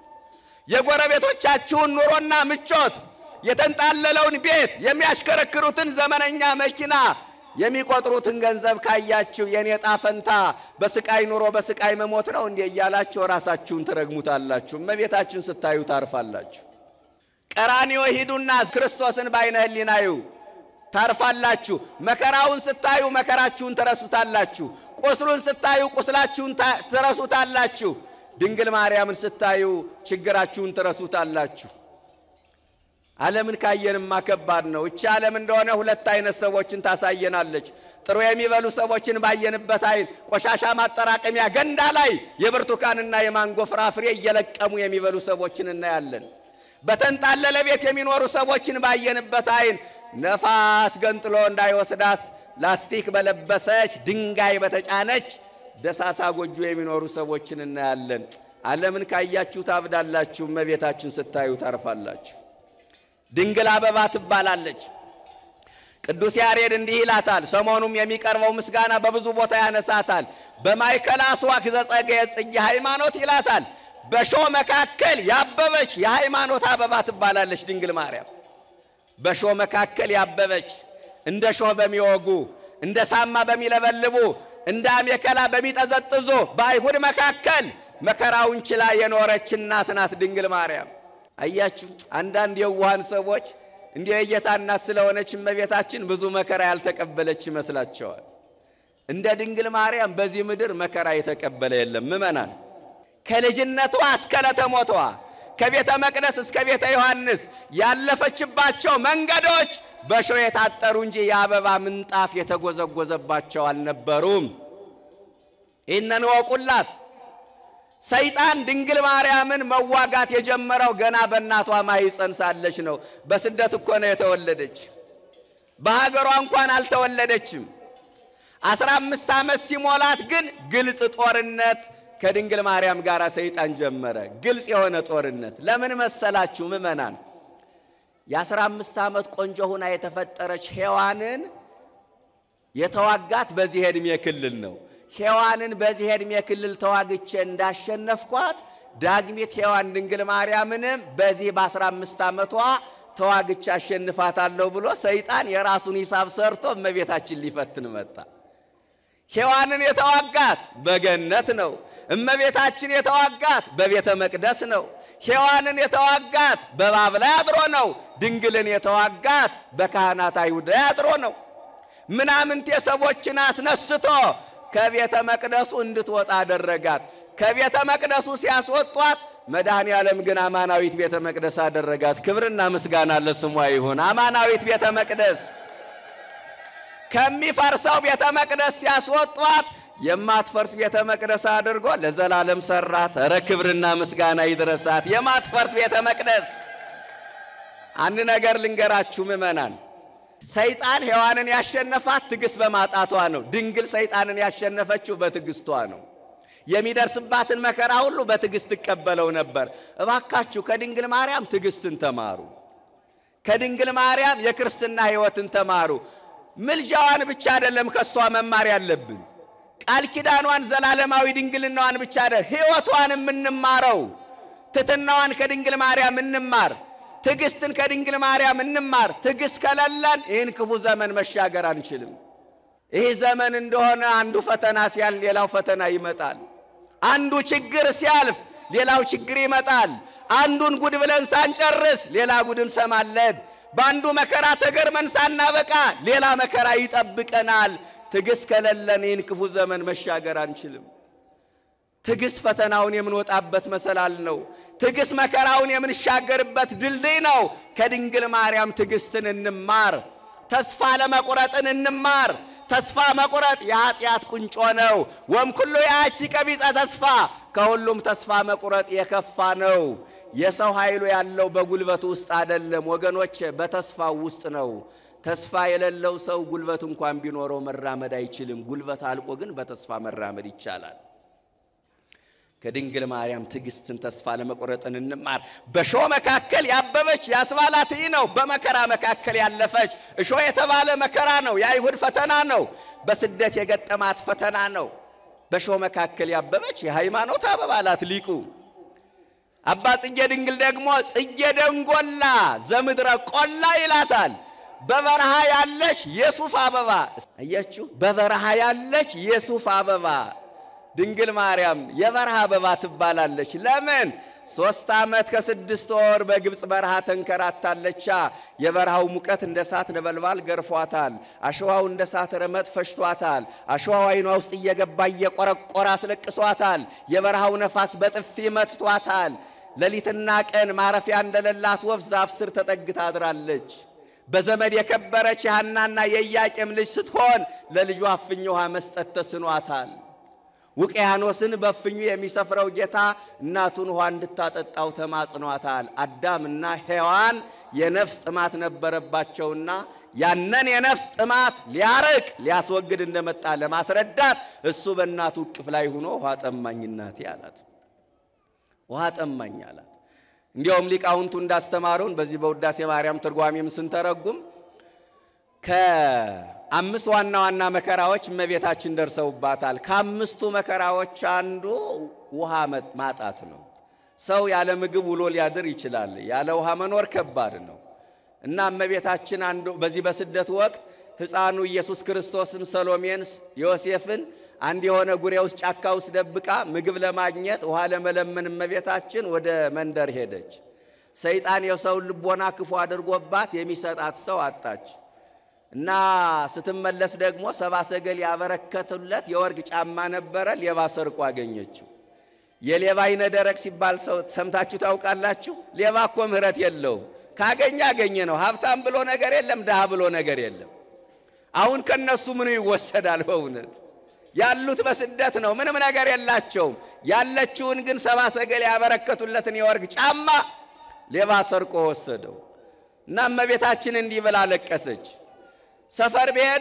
የጎረቤቶቻችሁን ኑሮና ምቾት፣ የተንጣለለውን ቤት፣ የሚያሽከረክሩትን ዘመነኛ መኪና፣ የሚቆጥሩትን ገንዘብ ካያችሁ የኔ ጣፈንታ በስቃይ ኑሮ በስቃይ መሞት ነው እንዴ እያላችሁ ራሳችሁን ትረግሙታላችሁ። እመቤታችን ስታዩ ታርፋላችሁ። ቀራንዮ ሂዱና ክርስቶስን በዓይነ ሕሊናዩ ታርፋላችሁ። መከራውን ስታዩ መከራችሁን ትረሱታላችሁ። ቁስሉን ስታዩ ቁስላችሁን ትረሱታላችሁ። ድንግል ማርያምን ስታዩ ችግራችሁን ትረሱታላችሁ። ዓለምን ካየንማ ከባድ ነው። እቺ ዓለም እንደሆነ ሁለት አይነት ሰዎችን ታሳየናለች። ጥሩ የሚበሉ ሰዎችን ባየንበት አይን ቆሻሻ ማጠራቀሚያ ገንዳ ላይ የብርቱካንና የማንጎ ፍራፍሬ እየለቀሙ የሚበሉ ሰዎችን እናያለን። በተንጣለለ ቤት የሚኖሩ ሰዎችን ባየንበት አይን ነፋስ ገንጥሎ እንዳይወስዳት ላስቲክ በለበሰች ድንጋይ በተጫነች ደሳሳ ጎጆ የሚኖሩ ሰዎችን እናያለን። ዓለምን ካያችሁ ታብዳላችሁ። እመቤታችን ስታዩ ታርፋላችሁ። ድንግል አበባ ትባላለች። ቅዱስ ያሬድ እንዲህ ይላታል። ሰሞኑም የሚቀርበው ምስጋና በብዙ ቦታ ያነሳታል። በማይከል አስዋክ ዘጸገየ ጽጌ ሃይማኖት ይላታል። በሾህ መካከል ያበበች የሃይማኖት አበባ ትባላለች ድንግል ማርያም። በሾህ መካከል ያበበች እንደ ሾህ በሚወጉ እንደ ሳማ በሚለበልቡ እንደ አሜከላ በሚጠዘጥዙ በአይሁድ መካከል መከራውን ችላ የኖረች እናት ናት ድንግል ማርያም። አያችሁ አንዳንድ የዋሃን ሰዎች እንዲህ የጌታና ስለሆነች እመቤታችን ብዙ መከራ ያልተቀበለች ይመስላቸዋል። እንደ ድንግል ማርያም በዚህ ምድር መከራ የተቀበለ የለም። ምእመናን ከልጅነቷ እስከ ለተሞቷ ከቤተ መቅደስ እስከ ቤተ ዮሐንስ ያለፈችባቸው መንገዶች በሾህ የታጠሩ እንጂ የአበባ ምንጣፍ የተጎዘጎዘባቸው አልነበሩም። ይህንን ወቁላት። ሰይጣን ድንግል ማርያምን መዋጋት የጀመረው ገና በእናቷ ማህፀን ሳለች ነው። በስደት እኮ ነው የተወለደች። በሀገሯ እንኳን አልተወለደችም። አስራ አምስት ዓመት ሲሞላት ግን ግልጽ ጦርነት ከድንግል ማርያም ጋር ሰይጣን ጀመረ። ግልጽ የሆነ ጦርነት። ለምን መሰላችሁ ምእመናን? የአስራ አምስት ዓመት ቆንጆ ሆና የተፈጠረች ሔዋንን የተዋጋት በዚህ ዕድሜ ክልል ነው። ሔዋንን በዚህ ዕድሜ ክልል ተዋግቼ እንዳሸነፍኳት ዳግሚት ሔዋን ድንግል ማርያምንም በዚህ በአስራ አምስት ዓመቷ ተዋግቼ አሸንፋታለሁ ብሎ ሰይጣን የራሱን ሂሳብ ሰርቶ እመቤታችን ሊፈትን መጣ። ሔዋንን የተዋጋት በገነት ነው። እመቤታችን የተዋጋት በቤተ መቅደስ ነው። ሔዋንን የተዋጋት በእባብ ላይ አድሮ ነው። ድንግልን የተዋጋት በካህናት አይሁድ ላይ አድሮ ነው። ምናምንቴ ሰዎችን አስነስቶ ከቤተ መቅደሱ እንድትወጣ አደረጋት። ከቤተ መቅደሱ ሲያስወጧት መድኃኔ ዓለም ግን አማናዊት ቤተ መቅደስ አደረጋት። ክብርና ምስጋና ለስሙ ይሁን። አማናዊት ቤተ መቅደስ ከሚፈርሰው ቤተ መቅደስ ሲያስወጧት የማትፈርስ ቤተ መቅደስ አድርጎ ለዘላለም ሰራት። ኧረ ክብርና ምስጋና ይድረሳት። የማትፈርስ ቤተ መቅደስ። አንድ ነገር ልንገራችሁ ምእመናን፣ ሰይጣን ሔዋንን ያሸነፋት ትዕግስት በማጣቷ ነው። ድንግል ሰይጣንን ያሸነፈችው በትዕግስቷ ነው። የሚደርስባትን መከራ ሁሉ በትዕግስት ትቀበለው ነበር። እባካችሁ ከድንግል ማርያም ትዕግስትን ተማሩ። ከድንግል ማርያም የክርስትና ሕይወትን ተማሩ። ምልጃዋን ብቻ አይደለም ከሷ መማር ያለብን፣ ቃል ኪዳኗን ዘላለማዊ ድንግልናዋን ብቻ አይደለም ሕይወቷን እንማረው። ትሕትናዋን ከድንግል ማርያም እንማር። ትዕግስትን ከድንግል ማርያም እንማር። ትዕግስት ከሌለን ይህን ክፉ ዘመን መሻገር አንችልም። ይህ ዘመን እንደሆነ አንዱ ፈተና ሲያልፍ ሌላው ፈተና ይመጣል። አንዱ ችግር ሲያልፍ ሌላው ችግር ይመጣል። አንዱን ጉድ ብለን ሳንጨርስ ሌላ ጉድ እንሰማለን። በአንዱ መከራ ተገርመን ሳናበቃ ሌላ መከራ ይጠብቀናል። ትዕግስት ከሌለን ይህን ክፉ ዘመን መሻገር አንችልም። ትግስት ፈተናውን የምንወጣበት መሰላል ነው። ትግስት መከራውን የምንሻገርበት ድልድይ ነው። ከድንግል ማርያም ትግስትን እንማር። ተስፋ ለመቁረጥን እንማር። ተስፋ መቁረጥ የኃጢአት ቁንጮ ነው። ወምኩሉ ያቺ ቀቢጸ ተስፋ ከሁሉም ተስፋ መቁረጥ የከፋ ነው። የሰው ኃይሉ ያለው በጉልበቱ ውስጥ አይደለም ወገኖች፣ በተስፋው ውስጥ ነው። ተስፋ የሌለው ሰው ጉልበት እንኳን ቢኖረው መራመድ አይችልም። ጉልበት አልቆ ግን በተስፋ መራመድ ይቻላል። ከድንግል ማርያም ትግስትን ተስፋ ለመቁረጥን እንማር። በእሾህ መካከል ያበበች ያስባላት ይህ ነው። በመከራ መካከል ያለፈች እሾህ የተባለ መከራ ነው። የአይሁድ ፈተና ነው። በስደት የገጠማት ፈተና ነው። በእሾህ መካከል ያበበች የሃይማኖት አበባ አላት ሊቁ። አባ ጽጌ ድንግል ደግሞ ጽጌ ደንጎላ ዘምድረ ቆላ ይላታል። በበረሃ ያለች የሱፍ አበባ። አያችሁ፣ በበረሃ ያለች የሱፍ አበባ ድንግል ማርያም የበረሃ አበባ ትባላለች። ለምን? ሶስት ዓመት ከስድስት ወር በግብጽ በረሃ ተንከራታለች። የበረሃው ሙቀት እንደ እሳት ነበልባል ገርፏታል። አሸዋው እንደ እሳት ረመጥ ፈሽቷታል። አሸዋው አይኗ ውስጥ እየገባ እየቆረቆረ አስለቅሷታል። የበረሃው ነፋስ በጥፊ መትቷታል። ሌሊትና ቀን ማረፊያ እንደሌላት ወፍ ዛፍ ስር ተጠግታ አድራለች። በዘመድ የከበረች ሐናና የኢያቄም ልጅ ስትሆን ለልጇ እፍኝ ውሃ መስጠት ተስኗታል። ውቅያኖስን በፍኙ የሚሰፍረው ጌታ እናቱን ውሃ እንድታጠጣው ተማጽኗታል። አዳምና ሔዋን የነፍስ ጥማት ነበረባቸውና ያንን የነፍስ ጥማት ሊያርቅ ሊያስወግድ እንደመጣ ለማስረዳት እሱ በእናቱ እቅፍ ላይ ሆኖ ውሃ ጠማኝ እናቴ አላት። ውሃ ጠማኝ አላት። እንዲያውም ሊቃውንቱ እንዳስተማሩን በዚህ በውዳሴ ማርያም ትርጓሜም ስንተረጉም ከአምስት ዋና ዋና መከራዎች እመቤታችን ደርሰውባታል። ከአምስቱ መከራዎች አንዱ ውሃ ማጣት ነው። ሰው ያለ ምግብ ውሎ ሊያድር ይችላል። ያለ ውሃ መኖር ከባድ ነው እና እመቤታችን አንዱ በዚህ በስደት ወቅት ሕፃኑ ኢየሱስ ክርስቶስን፣ ሰሎሜን፣ ዮሴፍን አንድ የሆነ ጉሬ ውስጥ ጫካ ውስጥ ደብቃ ምግብ ለማግኘት ውሃ ለመለመን እመቤታችን ወደ መንደር ሄደች። ሰይጣን የሰው ልቦና ክፉ አድርጎባት የሚሰጣት ሰው አጣች እና ስትመለስ ደግሞ ሰባ ሰገል ያበረከቱለት የወርቅ ጫማ ነበረ። ሌባ ሰርቆ አገኘችው። የሌባ አይነ ደረቅ ሲባል ሰው ሰምታችሁ ታውቃላችሁ? ሌባ እኮ ምህረት የለውም። ካገኘ አገኘ ነው። ሀብታም ብሎ ነገር የለም፣ ድሃ ብሎ ነገር የለም። አሁን ከነሱ ምን ይወሰዳል? በእውነት ያሉት በስደት ነው፣ ምንም ነገር የላቸውም። ያለችውን ግን ሰባ ሰገል ያበረከቱለትን የወርቅ ጫማ ሌባ ሰርቆ ወሰደው እና እመቤታችን እንዲህ ብላ ለቀሰች። ሰፈር ቢሄዱ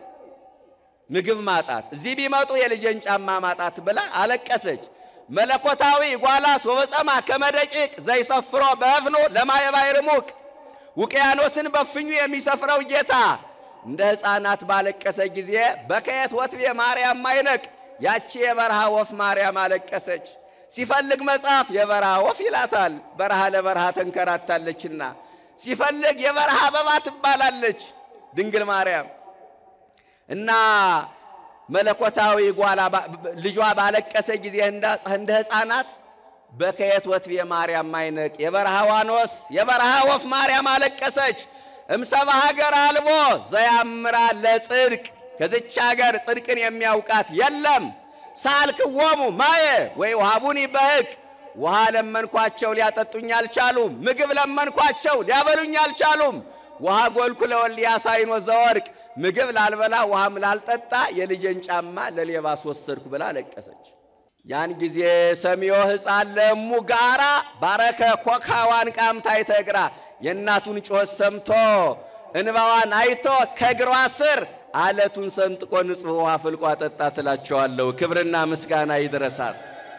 ምግብ ማጣት፣ እዚህ ቢመጡ የልጄን ጫማ ማጣት ብላ አለቀሰች። መለኮታዊ ጓላስ ወበጸማ ከመደቂቅ ዘይሰፍሮ በእፍኑ ለማየ ባሕር ሙቅ ውቅያኖስን በፍኙ የሚሰፍረው ጌታ እንደ ሕፃናት ባለቀሰ ጊዜ በከየት ወትቤ ማርያም ማይነቅ ያቺ የበረሃ ወፍ ማርያም አለቀሰች። ሲፈልግ መጽሐፍ የበረሃ ወፍ ይላታል፣ በረሃ ለበረሃ ተንከራታለችና። ሲፈልግ የበረሃ አበባ ትባላለች ድንግል ማርያም እና መለኮታዊ ጓላ ልጇ ባለቀሰ ጊዜ እንደ ሕፃናት በከየት ወትቤ ማርያም ማይነቅ የበረሃ ዋኖስ የበረሃ ወፍ ማርያም አለቀሰች። እምሰባ ሀገር አልቦ ዘያምራ ለጽድቅ ከዚች ሀገር ጽድቅን የሚያውቃት የለም። ሳልክዎሙ ማየ ወይ ውሃቡኒ በሕቅ ውሃ ለመንኳቸው ሊያጠጡኝ አልቻሉም። ምግብ ለመንኳቸው ሊያበሉኝ አልቻሉም። ውሃ ጎልኩ ለወልድ ያሳይኖ ዘወርቅ ምግብ ላልበላ ውሃም ላልጠጣ የልጄን ጫማ ለሌባ ወሰድኩ ብላ ለቀሰች። ያን ጊዜ ሰሚዮ ሕፃን ለሙ ጋራ ባረከ ኮካዋን ቃምታ ይተግራ የእናቱን ጮህ ሰምቶ እንባዋን አይቶ ከእግሯ ስር አለቱን ሰንጥቆ ንጹሕ ውሃ ፍልቆ አጠጣ ትላቸዋለሁ። ክብርና ምስጋና ይድረሳት።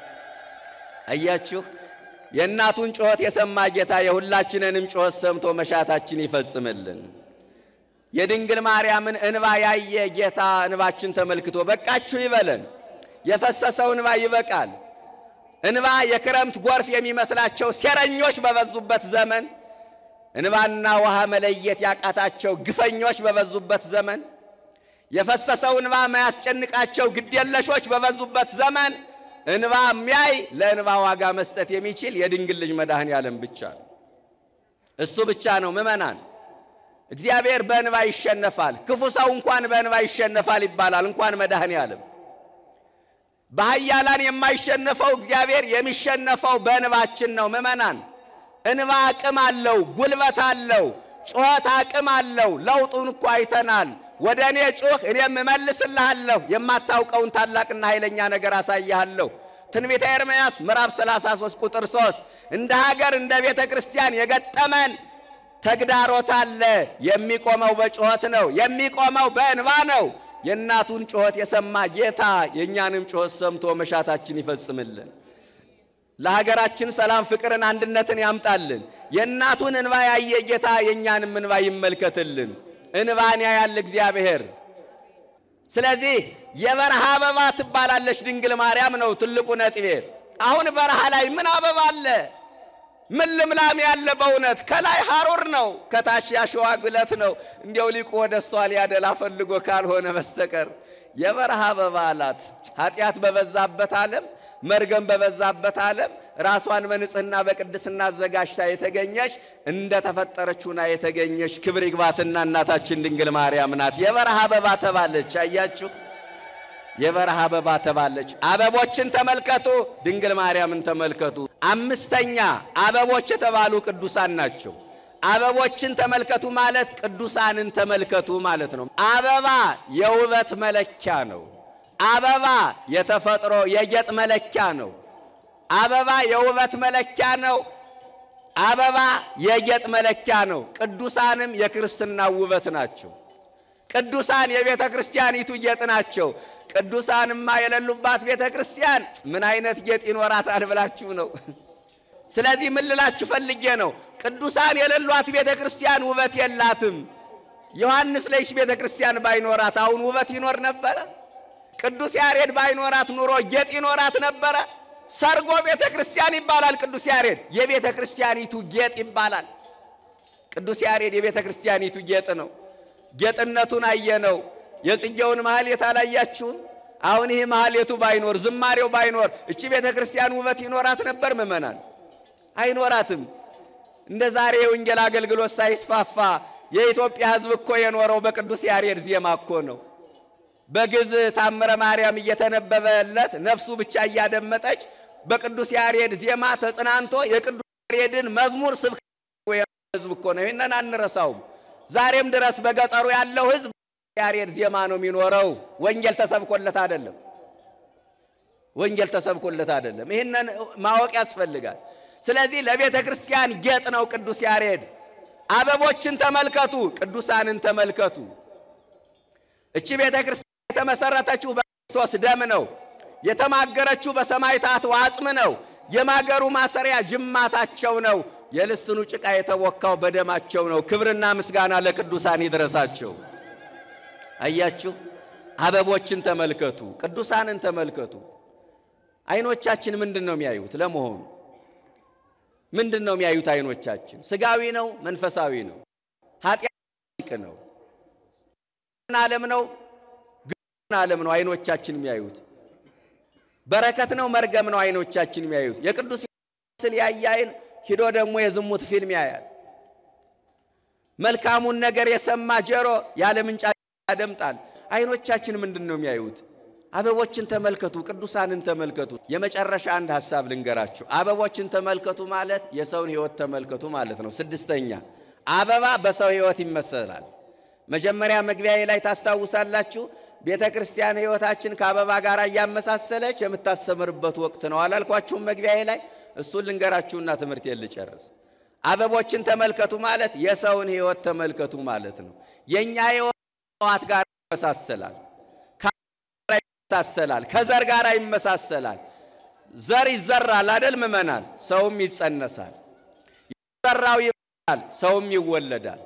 አያችሁ፣ የእናቱን ጮህት የሰማ ጌታ የሁላችንንም ጮህት ሰምቶ መሻታችን ይፈጽምልን። የድንግል ማርያምን እንባ ያየ ጌታ እንባችን ተመልክቶ በቃችሁ ይበለን። የፈሰሰው እንባ ይበቃል። እንባ የክረምት ጎርፍ የሚመስላቸው ሴረኞች በበዙበት ዘመን፣ እንባና ውሃ መለየት ያቃታቸው ግፈኞች በበዙበት ዘመን፣ የፈሰሰው እንባ ማያስጨንቃቸው ግዴለሾች በበዙበት ዘመን እንባ የሚያይ ለእንባ ዋጋ መስጠት የሚችል የድንግል ልጅ መድኃኔዓለም ብቻ ነው። እሱ ብቻ ነው። ምእመናን፣ እግዚአብሔር በእንባ ይሸነፋል። ክፉ ሰው እንኳን በእንባ ይሸነፋል ይባላል፣ እንኳን መድኃኔዓለም። በኃያላን የማይሸነፈው እግዚአብሔር የሚሸነፈው በእንባችን ነው። ምእመናን እንባ አቅም አለው፣ ጉልበት አለው፣ ጩኸት አቅም አለው። ለውጡን እኮ አይተናል። ወደ እኔ ጩህ እኔም እመልስልሃለሁ፣ የማታውቀውን ታላቅና ኃይለኛ ነገር አሳይሃለሁ። ትንቢተ ኤርምያስ ምዕራፍ ሰላሳ ሶስት ቁጥር ሶስት እንደ ሀገር እንደ ቤተ ክርስቲያን የገጠመን ተግዳሮት አለ። የሚቆመው በጩኸት ነው፣ የሚቆመው በእንባ ነው። የእናቱን ጩኸት የሰማ ጌታ የእኛንም ጩኸት ሰምቶ መሻታችን ይፈጽምልን። ለሀገራችን ሰላም፣ ፍቅርን፣ አንድነትን ያምጣልን። የእናቱን እንባ ያየ ጌታ የእኛንም እንባ ይመልከትልን። እንባን ያያል እግዚአብሔር። ስለዚህ የበረሃ አበባ ትባላለች ድንግል ማርያም ነው ትልቁ ነጥቤ። አሁን በረሃ ላይ ምን አበባ አለ? ምን ልምላም ያለ? በእውነት ከላይ ሐሩር ነው፣ ከታች ያሸዋ ግለት ነው። እንዲያው ሊቁ ወደሷ ሊያደላ ፈልጎ ካልሆነ በስተቀር የበረሃ አበባ አላት። ኃጢአት በበዛበት ዓለም፣ መርገም በበዛበት ዓለም ራሷን በንጽህና በቅድስና አዘጋጅታ የተገኘች እንደ ተፈጠረችውና የተገኘች ክብር ይግባትና እናታችን ድንግል ማርያም ናት። የበረሃ አበባ ተባለች። አያችሁ፣ የበረሃ አበባ ተባለች። አበቦችን ተመልከቱ፣ ድንግል ማርያምን ተመልከቱ። አምስተኛ አበቦች የተባሉ ቅዱሳን ናቸው። አበቦችን ተመልከቱ ማለት ቅዱሳንን ተመልከቱ ማለት ነው። አበባ የውበት መለኪያ ነው። አበባ የተፈጥሮ የጌጥ መለኪያ ነው። አበባ የውበት መለኪያ ነው። አበባ የጌጥ መለኪያ ነው። ቅዱሳንም የክርስትና ውበት ናቸው። ቅዱሳን የቤተ ክርስቲያኒቱ ጌጥ ናቸው። ቅዱሳንማ የሌሉባት ቤተ ክርስቲያን ምን አይነት ጌጥ ይኖራታል ብላችሁ ነው? ስለዚህ ምን ልላችሁ ፈልጌ ነው፣ ቅዱሳን የሌሏት ቤተ ክርስቲያን ውበት የላትም። ዮሐንስ ለይሽ ቤተ ክርስቲያን ባይኖራት አሁን ውበት ይኖር ነበረ? ቅዱስ ያሬድ ባይኖራት ኑሮ ጌጥ ይኖራት ነበረ? ሰርጎ ቤተ ክርስቲያን ይባላል ቅዱስ ያሬድ፣ የቤተ ክርስቲያኒቱ ጌጥ ይባላል። ቅዱስ ያሬድ የቤተ ክርስቲያኒቱ ጌጥ ነው። ጌጥነቱን አየነው። የጽጌውን ማህሌት አላያችሁም? አሁን ይሄ ማህሌቱ ባይኖር ዝማሬው ባይኖር እቺ ቤተ ክርስቲያን ውበት ይኖራት ነበር? ምእመናን አይኖራትም። እንደ ዛሬ የወንጌል አገልግሎት ሳይስፋፋ የኢትዮጵያ ሕዝብ እኮ የኖረው በቅዱስ ያሬድ ዜማ እኮ ነው። በግዕዝ ታምረ ማርያም እየተነበበለት ነፍሱ ብቻ እያደመጠች በቅዱስ ያሬድ ዜማ ተጽናንቶ የቅዱስ ያሬድን መዝሙር ስብከት ሕዝብ እኮ ነው። ይሄንን አንረሳውም። ዛሬም ድረስ በገጠሩ ያለው ሕዝብ ያሬድ ዜማ ነው የሚኖረው። ወንጌል ተሰብኮለት አይደለም። ወንጌል ተሰብኮለት አይደለም። ይሄንን ማወቅ ያስፈልጋል። ስለዚህ ለቤተ ክርስቲያን ጌጥ ነው ቅዱስ ያሬድ። አበቦችን ተመልከቱ፣ ቅዱሳንን ተመልከቱ። እቺ ቤተ ክርስቲያን የተመሰረተችው በክርስቶስ ደም ነው። የተማገረችው በሰማዕታት አጽም ነው። የማገሩ ማሰሪያ ጅማታቸው ነው። የልስኑ ጭቃ የተወካው በደማቸው ነው። ክብርና ምስጋና ለቅዱሳን ይድረሳቸው። አያችሁ፣ አበቦችን ተመልከቱ፣ ቅዱሳንን ተመልከቱ። አይኖቻችን ምንድነው የሚያዩት? ለመሆኑ ምንድነው የሚያዩት? አይኖቻችን ስጋዊ ነው መንፈሳዊ ነው? ኃጢአት ነው ዓለም ነው ግን ዓለም ነው? አይኖቻችን የሚያዩት በረከት ነው መርገም ነው? አይኖቻችን የሚያዩት የቅዱስ ስል ያያይን ሂዶ ደግሞ የዝሙት ፊልም ያያል። መልካሙን ነገር የሰማ ጆሮ ያለ ምንጭ ያደምጣል። አይኖቻችን ምንድነው የሚያዩት? አበቦችን ተመልከቱ፣ ቅዱሳንን ተመልከቱ። የመጨረሻ አንድ ሐሳብ ልንገራችሁ። አበቦችን ተመልከቱ ማለት የሰውን ሕይወት ተመልከቱ ማለት ነው። ስድስተኛ አበባ በሰው ሕይወት ይመሰላል። መጀመሪያ መግቢያዬ ላይ ታስታውሳላችሁ። ቤተ ክርስቲያን ሕይወታችን ከአበባ ጋር እያመሳሰለች የምታስተምርበት ወቅት ነው አላልኳችሁም? መግቢያዬ ላይ እሱን ልንገራችሁና ትምህርት ልጨርስ። አበቦችን ተመልከቱ ማለት የሰውን ሕይወት ተመልከቱ ማለት ነው። የኛ ሕይወት ጋር ይመሳሰላል፣ ይመሳሰላል፣ ከዘር ጋር ይመሳሰላል። ዘር ይዘራል አይደል ምእመናን? ሰውም ይጸነሳል። የተዘራው ይበቅላል፣ ሰውም ይወለዳል።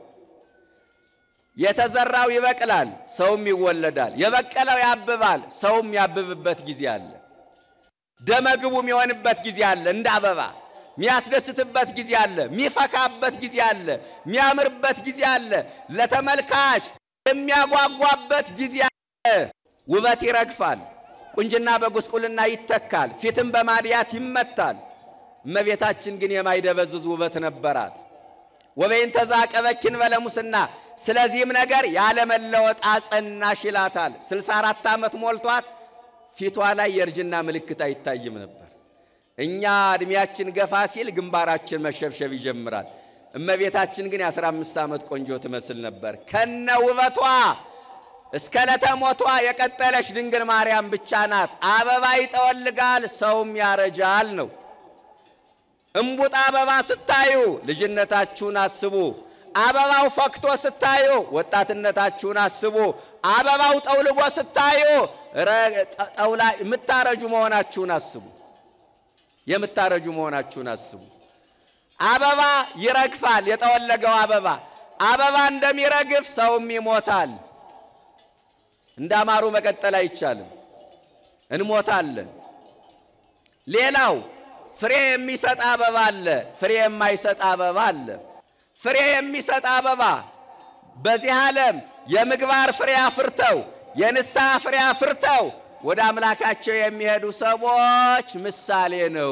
የተዘራው ይበቅላል፣ ሰውም ይወለዳል። የበቀለው ያብባል፣ ሰውም ያብብበት ጊዜ አለ። ደመግቡ የሚሆንበት ጊዜ አለ። እንደ አበባ የሚያስደስትበት ጊዜ አለ፣ የሚፈካበት ጊዜ አለ፣ የሚያምርበት ጊዜ አለ፣ ለተመልካች የሚያጓጓበት ጊዜ አለ። ውበት ይረግፋል፣ ቁንጅና በጉስቁልና ይተካል፣ ፊትም በማዲያት ይመታል። እመቤታችን ግን የማይደበዝዝ ውበት ነበራት። ወበይን ተዛቀበችን በለሙስና ስለዚህም ነገር ያለ መለወጥ አጸናሽ ይላታል። ስልሳ አራት ዓመት ሞልቷት ፊቷ ላይ የእርጅና ምልክት አይታይም ነበር። እኛ እድሜያችን ገፋ ሲል ግንባራችን መሸብሸብ ይጀምራል። እመቤታችን ግን የአስራ አምስት ዓመት ቆንጆ ትመስል ነበር። ከነ ውበቷ እስከ ለተሞቷ የቀጠለች ድንግል ማርያም ብቻ ናት። አበባ ይጠወልጋል ሰውም ያረጃል ነው። እምቡጥ አበባ ስታዩ ልጅነታችሁን አስቡ። አበባው ፈክቶ ስታዩ ወጣትነታችሁን አስቡ። አበባው ጠውልጎ ስታዩ ጠውላ የምታረጁ መሆናችሁን አስቡ። የምታረጁ መሆናችሁን አስቡ። አበባ ይረግፋል። የጠወለገው አበባ አበባ እንደሚረግፍ ሰውም ይሞታል። እንዳማሩ መቀጠል አይቻልም። እንሞታለን። ሌላው ፍሬ የሚሰጥ አበባ አለ፣ ፍሬ የማይሰጥ አበባ አለ። ፍሬ የሚሰጥ አበባ በዚህ ዓለም የምግባር ፍሬ አፍርተው የንስሐ ፍሬ አፍርተው ወደ አምላካቸው የሚሄዱ ሰዎች ምሳሌ ነው።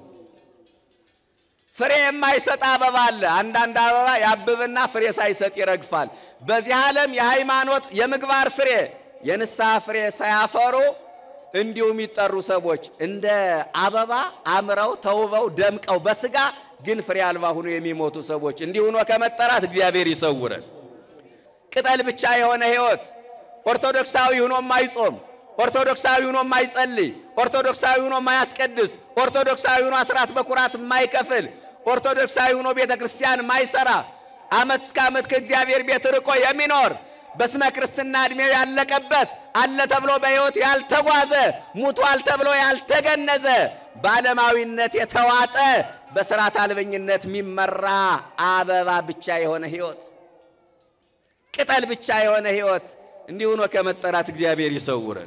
ፍሬ የማይሰጥ አበባ አለ። አንዳንድ አበባ ያብብና ፍሬ ሳይሰጥ ይረግፋል። በዚህ ዓለም የሃይማኖት የምግባር ፍሬ የንስሐ ፍሬ ሳያፈሩ እንዲሁ የሚጠሩ ሰዎች እንደ አበባ አምረው ተውበው ደምቀው በስጋ ግን ፍሬ አልባ ሆኖ የሚሞቱ ሰዎች እንዲሁ ሆኖ ከመጠራት እግዚአብሔር ይሰውረን። ቅጠል ብቻ የሆነ ሕይወት ኦርቶዶክሳዊ ሆኖ ማይጾም፣ ኦርቶዶክሳዊ ሆኖ ማይጸልይ፣ ኦርቶዶክሳዊ ሆኖ ማያስቀድስ፣ ኦርቶዶክሳዊ ሆኖ አስራት በኩራት ማይከፍል፣ ኦርቶዶክሳዊ ሆኖ ቤተክርስቲያን ማይሰራ ዓመት እስከ ዓመት ከእግዚአብሔር ቤት ርቆ የሚኖር በስመ ክርስትና እድሜው ያለቀበት አለ ተብሎ በሕይወት ያልተጓዘ ሙቷል ተብሎ ያልተገነዘ በዓለማዊነት የተዋጠ በሥርዓተ አልበኝነት የሚመራ አበባ ብቻ የሆነ ሕይወት ቅጠል ብቻ የሆነ ሕይወት እንዲሁ ሆኖ ከመጠራት እግዚአብሔር ይሰውረን።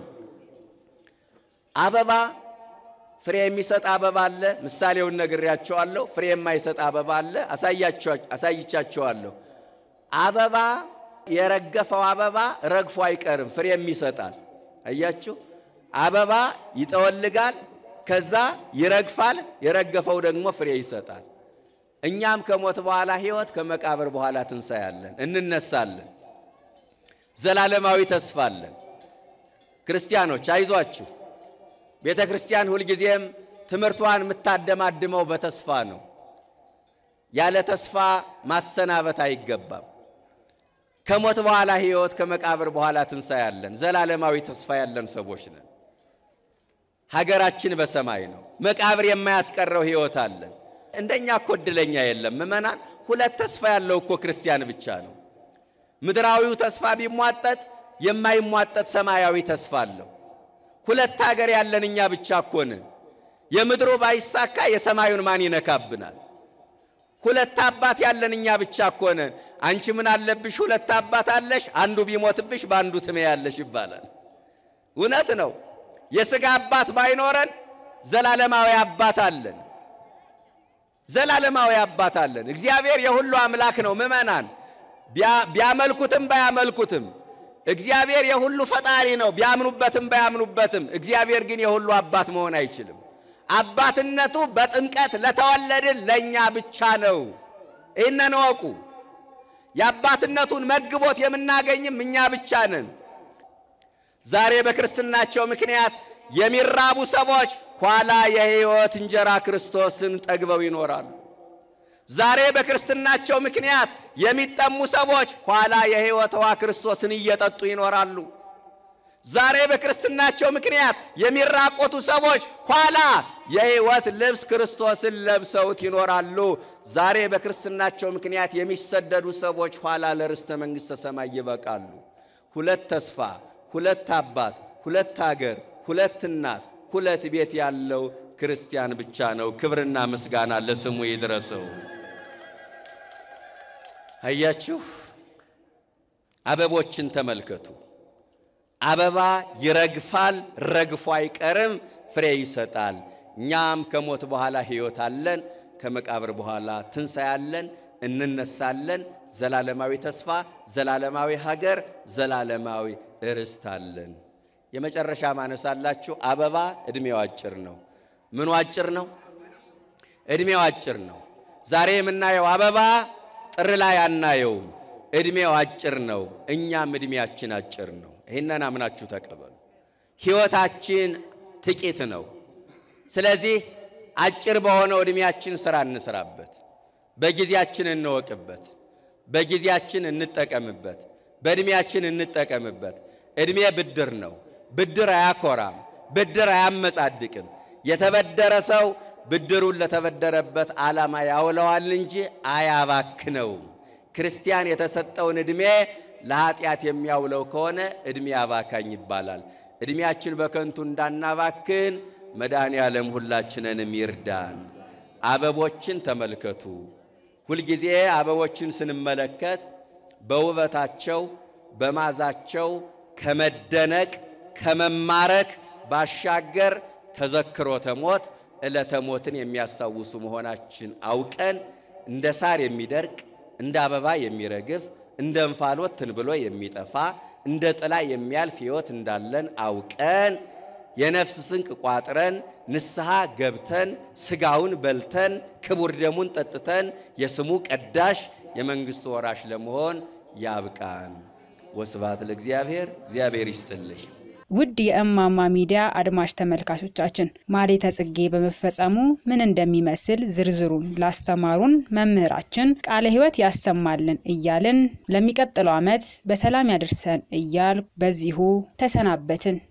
አበባ ፍሬ የሚሰጥ አበባ አለ። ምሳሌውን ነግሬያቸዋለሁ። ፍሬ የማይሰጥ አበባ አለ። አሳይቻቸዋለሁ። አበባ የረገፈው አበባ ረግፎ አይቀርም፣ ፍሬም ይሰጣል። አያችሁ፣ አበባ ይጠወልጋል፣ ከዛ ይረግፋል፣ የረገፈው ደግሞ ፍሬ ይሰጣል። እኛም ከሞት በኋላ ሕይወት ከመቃብር በኋላ ትንሣኤያለን፣ እንነሳለን። ዘላለማዊ ተስፋ አለን። ክርስቲያኖች አይዟችሁ። ቤተ ክርስቲያን ሁልጊዜም ትምህርቷን የምታደማድመው በተስፋ ነው። ያለ ተስፋ ማሰናበት አይገባም። ከሞት በኋላ ሕይወት ከመቃብር በኋላ ትንሣኤያለን። ዘላለማዊ ተስፋ ያለን ሰዎች ነን። ሀገራችን በሰማይ ነው። መቃብር የማያስቀረው ሕይወት አለን። እንደኛ እኮ እድለኛ የለም ምእመናን። ሁለት ተስፋ ያለው እኮ ክርስቲያን ብቻ ነው። ምድራዊው ተስፋ ቢሟጠጥ የማይሟጠጥ ሰማያዊ ተስፋ አለው። ሁለት ሀገር ያለን እኛ ብቻ እኮ ነን። የምድሩ ባይሳካ የሰማዩን ማን ይነካብናል? ሁለት አባት ያለን እኛ ብቻ እኮ ነን። አንቺ ምን አለብሽ? ሁለት አባት አለሽ፣ አንዱ ቢሞትብሽ በአንዱ ትመያለሽ ይባላል። እውነት ነው። የሥጋ አባት ባይኖረን ዘላለማዊ አባት አለን። ዘላለማዊ አባት አለን። እግዚአብሔር የሁሉ አምላክ ነው ምእመናን። ቢያመልኩትም ባያመልኩትም እግዚአብሔር የሁሉ ፈጣሪ ነው። ቢያምኑበትም ባያምኑበትም እግዚአብሔር ግን የሁሉ አባት መሆን አይችልም። አባትነቱ በጥምቀት ለተወለድን ለኛ ብቻ ነው። ይህንን ወቁ። የአባትነቱን መግቦት የምናገኝም እኛ ብቻ ነን። ዛሬ በክርስትናቸው ምክንያት የሚራቡ ሰዎች ኋላ የሕይወት እንጀራ ክርስቶስን ጠግበው ይኖራሉ። ዛሬ በክርስትናቸው ምክንያት የሚጠሙ ሰዎች ኋላ የሕይወት ውሃ ክርስቶስን እየጠጡ ይኖራሉ። ዛሬ በክርስትናቸው ምክንያት የሚራቆቱ ሰዎች ኋላ የሕይወት ልብስ ክርስቶስን ለብሰውት ይኖራሉ። ዛሬ በክርስትናቸው ምክንያት የሚሰደዱ ሰዎች ኋላ ለርስተ መንግሥተ ሰማይ ይበቃሉ። ሁለት ተስፋ፣ ሁለት አባት፣ ሁለት ሀገር፣ ሁለት እናት፣ ሁለት ቤት ያለው ክርስቲያን ብቻ ነው። ክብርና ምስጋና ለስሙ ይድረሰው። አያችሁ፣ አበቦችን ተመልከቱ። አበባ ይረግፋል፣ ረግፎ አይቀርም፣ ፍሬ ይሰጣል። እኛም ከሞት በኋላ ሕይወት አለን፣ ከመቃብር በኋላ ትንሣኤ አለን፣ እንነሳለን። ዘላለማዊ ተስፋ፣ ዘላለማዊ ሀገር፣ ዘላለማዊ ርስት አለን። የመጨረሻ ማነሳላችሁ፣ አበባ እድሜው አጭር ነው። ምኑ አጭር ነው? እድሜው አጭር ነው። ዛሬ የምናየው አበባ ጥር ላይ አናየውም። እድሜው አጭር ነው። እኛም እድሜያችን አጭር ነው። ይሄንን አምናችሁ ተቀበሉ። ሕይወታችን ጥቂት ነው። ስለዚህ አጭር በሆነው እድሜያችን ስራ እንስራበት፣ በጊዜያችን እንወቅበት፣ በጊዜያችን እንጠቀምበት፣ በእድሜያችን እንጠቀምበት። እድሜ ብድር ነው። ብድር አያኮራም፣ ብድር አያመጻድቅም። የተበደረ ሰው ብድሩን ለተበደረበት ዓላማ ያውለዋል እንጂ አያባክነውም። ክርስቲያን የተሰጠውን እድሜ ለኃጢአት የሚያውለው ከሆነ እድሜ አባካኝ ይባላል። እድሜያችን በከንቱ እንዳናባክን መድኃኔ ዓለም ሁላችንንም ይርዳን። አበቦችን ተመልከቱ። ሁልጊዜ አበቦችን ስንመለከት በውበታቸው በማዛቸው ከመደነቅ ከመማረክ ባሻገር ተዘክሮተ ሞት ዕለተ ሞትን የሚያስታውሱ መሆናችን አውቀን እንደ ሳር የሚደርቅ እንደ አበባ የሚረግፍ እንደ እንፋሎት ትንብሎ የሚጠፋ እንደ ጥላ የሚያልፍ ሕይወት እንዳለን አውቀን የነፍስ ስንቅ ቋጥረን ንስሐ ገብተን ስጋውን በልተን ክቡር ደሙን ጠጥተን የስሙ ቀዳሽ የመንግስቱ ወራሽ ለመሆን ያብቃን። ወስብሐት ለእግዚአብሔር። እግዚአብሔር ይስጥልኝ። ውድ የእማማ ሚዲያ አድማጭ ተመልካቾቻችን ማኅሌተ ጽጌ በመፈጸሙ ምን እንደሚመስል ዝርዝሩን ላስተማሩን መምህራችን ቃለ ሕይወት ያሰማልን እያልን ለሚቀጥለው ዓመት በሰላም ያደርሰን እያል በዚሁ ተሰናበትን።